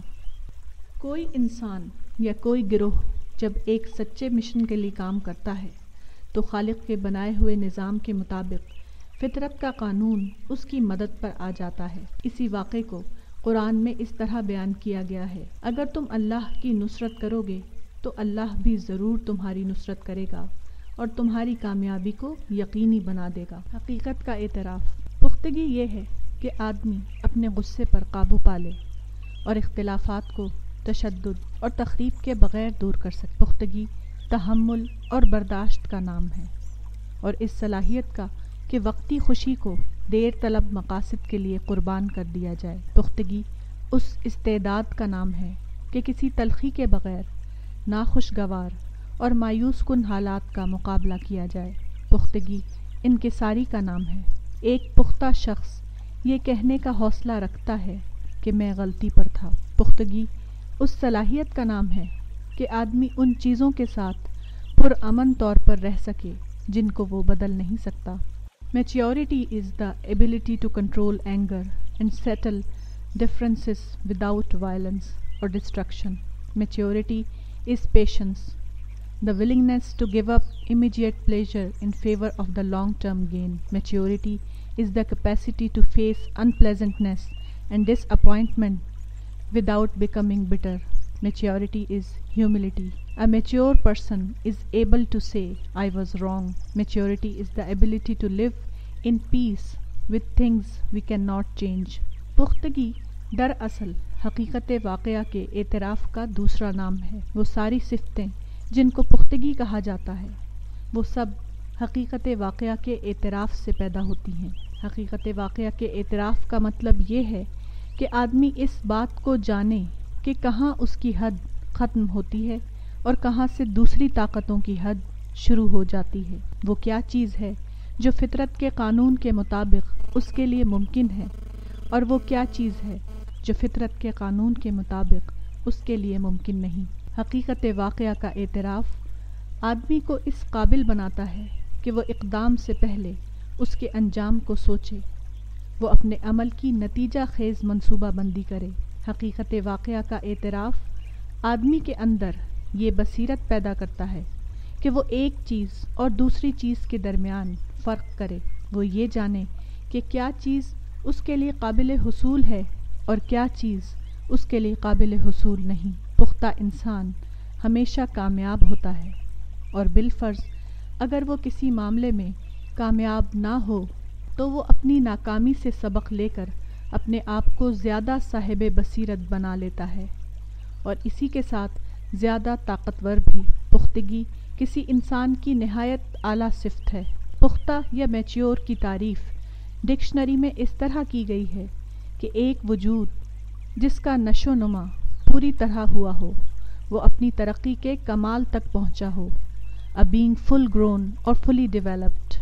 کوئی انسان یا کوئی گروہ جب ایک سچے مشن کے لیے کام کرتا ہے تو خالق کے بنائے ہوئے نظام کے مطابق فطرت کا قانون اس کی مدد پر آ جاتا ہے۔ اسی واقعے کو قرآن میں اس طرح بیان کیا گیا ہے، اگر تم اللہ کی نصرت کرو گے تو اللہ بھی ضرور تمہاری نصرت کرے گا اور تمہاری کامیابی کو یقینی بنا دے گا۔ حقیقت کا اعتراف۔ پختگی یہ ہے کہ آدمی اپنے غصے پر قابو پالے اور اختلافات کو تشدد اور تخریب کے بغیر دور کر سکے۔ پختگی تحمل اور برداشت کا نام ہے اور اس صلاحیت کا کہ وقتی خوشی کو دیر طلب مقاصد کے لیے قربان کر دیا جائے۔ پختگی اس استعداد کا نام ہے کہ کسی تلخی کے بغیر ناخوشگوار اور مایوس کن حالات کا مقابلہ کیا جائے۔ پختگی انکساری کا نام ہے۔ ایک پختہ شخص یہ کہنے کا حوصلہ رکھتا ہے کہ میں غلطی پر تھا۔ پختگی اس صلاحیت کا نام ہے کہ آدمی ان چیزوں کے ساتھ پرامن طور پر رہ سکے جن کو وہ بدل نہیں سکتا۔ Maturity is the ability to control anger and settle differences without violence اور destruction. Maturity is patience, the willingness to give up immediate pleasure in favor of the long-term gain. Maturity is the capacity to face unpleasantness and disappointment without becoming bitter. Maturity is humility. A mature person is able to say, I was wrong. Maturity is the ability to live in peace with things we cannot change. پختگی دراصل حقیقت واقعہ کے اعتراف کا دوسرا نام ہے۔ وہ ساری صفتیں جن کو پختگی کہا جاتا ہے وہ سب حقیقت واقعہ کے اعتراف سے پیدا ہوتی ہیں۔ حقیقت واقعہ کے اعتراف کا مطلب یہ ہے کہ آدمی اس بات کو جانے کہ کہاں اس کی حد ختم ہوتی ہے اور کہاں سے دوسری طاقتوں کی حد شروع ہو جاتی ہے۔ وہ کیا چیز ہے جو فطرت کے قانون کے مطابق اس کے لیے ممکن ہے اور وہ کیا چیز ہے جو فطرت کے قانون کے مطابق اس کے لیے ممکن نہیں۔ حقیقت واقعہ کا اعتراف آدمی کو اس قابل بناتا ہے کہ وہ اقدام سے پہلے اس کے انجام کو سوچے، وہ اپنے عمل کی نتیجہ خیز منصوبہ بندی کرے۔ حقیقت واقعہ کا اعتراف آدمی کے اندر یہ بصیرت پیدا کرتا ہے کہ وہ ایک چیز اور دوسری چیز کے درمیان فرق کرے، وہ یہ جانے کہ کیا چیز اس کے لیے قابل حصول ہے اور کیا چیز اس کے لیے قابل حصول نہیں۔ پختہ انسان ہمیشہ کامیاب ہوتا ہے اور بالفرض اگر وہ کسی معاملے میں کامیاب نہ ہو تو وہ اپنی ناکامی سے سبق لے کر اپنے آپ کو زیادہ صاحب بصیرت بنا لیتا ہے اور اسی کے ساتھ زیادہ طاقتور بھی۔ پختگی کسی انسان کی نہایت اعلیٰ صفت ہے۔ پختہ یا میچیور کی تعریف ڈکشنری میں اس طرح کی گئی ہے کہ ایک وجود جس کا نشو نما پوری طرح ہوا ہو، وہ اپنی ترقی کے کمال تک پہنچا ہو، a being full grown اور fully developed۔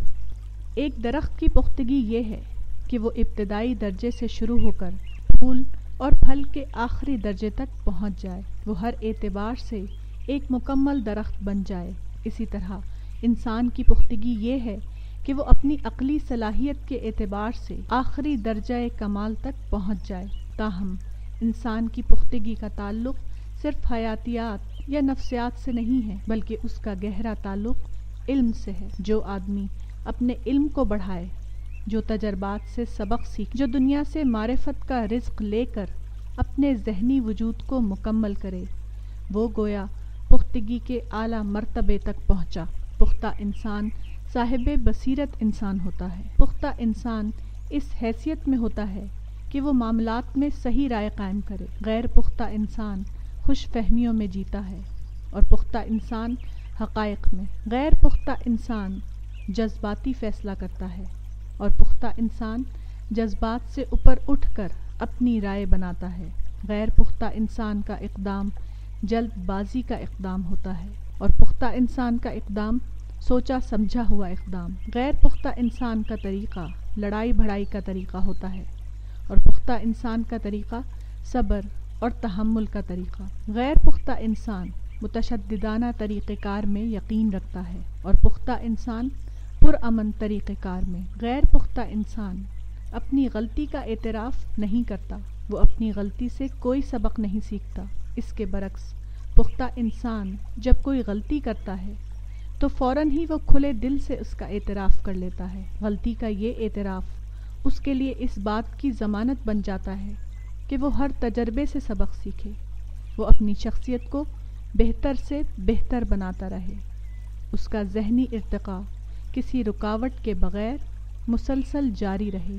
ایک درخت کی پختگی یہ ہے کہ وہ ابتدائی درجے سے شروع ہو کر پھول اور پھل کے آخری درجے تک پہنچ جائے، وہ ہر اعتبار سے ایک مکمل درخت بن جائے۔ اسی طرح انسان کی پختگی یہ ہے کہ وہ اپنی عقلی صلاحیت کے اعتبار سے آخری درجہ کمال تک پہنچ جائے۔ تاہم انسان کی پختگی کا تعلق صرف حیاتیات یا نفسیات سے نہیں ہے بلکہ اس کا گہرا تعلق علم سے ہے۔ جو آدمی اپنے علم کو بڑھائے، جو تجربات سے سبق سیکھ، جو دنیا سے معرفت کا رزق لے کر اپنے ذہنی وجود کو مکمل کرے، وہ گویا پختگی کے اعلیٰ مرتبے تک پہنچا۔ پختہ انسان صاحب بصیرت انسان ہوتا ہے۔ پختہ انسان اس حیثیت میں ہوتا ہے کہ وہ معاملات میں صحیح رائے قائم کرے۔ غیر پختہ انسان خوش فہمیوں میں جیتا ہے اور پختہ انسان حقائق میں۔ غیر پختہ انسان جذباتی فیصلہ کرتا ہے اور پختہ انسان جذبات سے اوپر اٹھ کر اپنی رائے بناتا ہے۔ غیر پختہ انسان کا اقدام جلد بازی کا اقدام ہوتا ہے اور پختہ انسان کا اقدام سوچا سمجھا ہوا اقدام۔ غیر پختہ انسان کا طریقہ لڑائی بھڑائی کا طریقہ ہوتا ہے اور پختہ انسان کا طریقہ صبر اور تحمل کا طریقہ۔ غیر پختہ انسان متشددانہ طریقہ کار میں یقین رکھتا ہے اور پختہ انسان پرامن طریقہ کار میں۔ غیر پختہ انسان اپنی غلطی کا اعتراف نہیں کرتا، وہ اپنی غلطی سے کوئی سبق نہیں سیکھتا۔ اس کے برعکس پختہ انسان جب کوئی غلطی کرتا ہے تو فوراً ہی وہ کھلے دل سے اس کا اعتراف کر لیتا ہے۔ غلطی کا یہ اعتراف اس کے لیے اس بات کی ضمانت بن جاتا ہے کہ وہ ہر تجربے سے سبق سیکھے، وہ اپنی شخصیت کو بہتر سے بہتر بناتا رہے، اس کا ذہنی ارتقاء کسی رکاوٹ کے بغیر مسلسل جاری رہے۔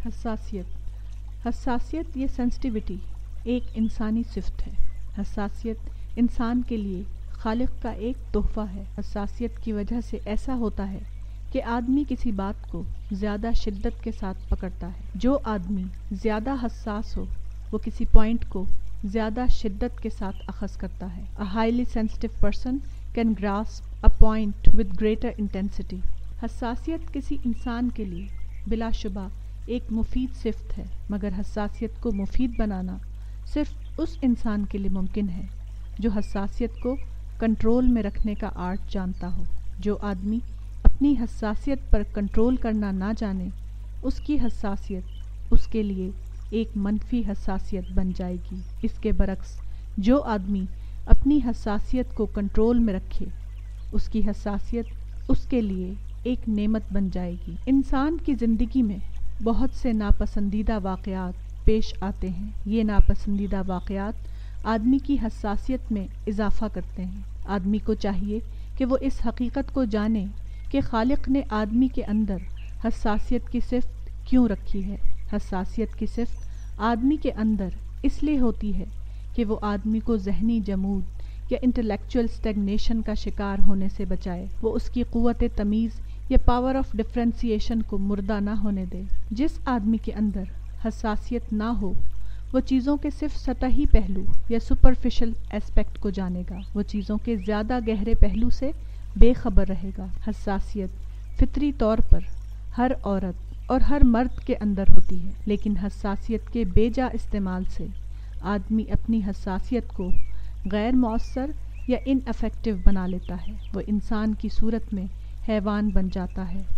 حساسیت حساسیت یہ سینسٹیوٹی ایک انسانی صفت ہے۔ حساسیت انسان کے لیے خالق کا ایک تحفہ ہے۔ حساسیت کی وجہ سے ایسا ہوتا ہے کہ آدمی کسی بات کو زیادہ شدت کے ساتھ پکڑتا ہے۔ جو آدمی زیادہ حساس ہو وہ کسی پوائنٹ کو زیادہ شدت کے ساتھ اخذ کرتا ہے۔ A highly sensitive person can grasp a point with greater intensity. حساسیت کسی انسان کے لیے بلا شبہ ایک مفید صفت ہے، مگر حساسیت کو مفید بنانا صرف اس انسان کے لیے ممکن ہے جو حساسیت کو کنٹرول میں رکھنے کا آرٹ جانتا ہو۔ جو آدمی اپنی حساسیت پر کنٹرول کرنا نہ جانے، اس کی حساسیت اس کے لیے ایک منفی حساسیت بن جائے گی۔ اس کے برعکس جو آدمی اپنی حساسیت کو کنٹرول میں رکھے، اس کی حساسیت اس کے لیے ایک نعمت بن جائے گی۔ انسان کی زندگی میں بہت سے ناپسندیدہ واقعات پیش آتے ہیں۔ یہ ناپسندیدہ واقعات آدمی کی حساسیت میں اضافہ کرتے ہیں۔ آدمی کو چاہیے کہ وہ اس حقیقت کو جانے کہ خالق نے آدمی کے اندر حساسیت کی صفت کیوں رکھی ہے۔ حساسیت کی صفت آدمی کے اندر اس لیے ہوتی ہے کہ وہ آدمی کو ذہنی جمود یا انٹلیکچوئل اسٹیگنیشن کا شکار ہونے سے بچائے، وہ اس کی قوت تمیز یا پاور آف ڈفرینسیشن کو مردہ نہ ہونے دے۔ جس آدمی کے اندر حساسیت نہ ہو، وہ چیزوں کے صرف سطحی پہلو یا سپرفیشل ایسپیکٹ کو جانے گا، وہ چیزوں کے زیادہ گہرے پہلو سے بے خبر رہے گا۔ حساسیت فطری طور پر ہر عورت اور ہر مرد کے اندر ہوتی ہے، لیکن حساسیت کے بے جا استعمال سے آدمی اپنی حساسیت کو غیر مؤثر یا ان افیکٹو بنا لیتا ہے۔ وہ انسان کی صورت میں حیوان بن جاتا ہے۔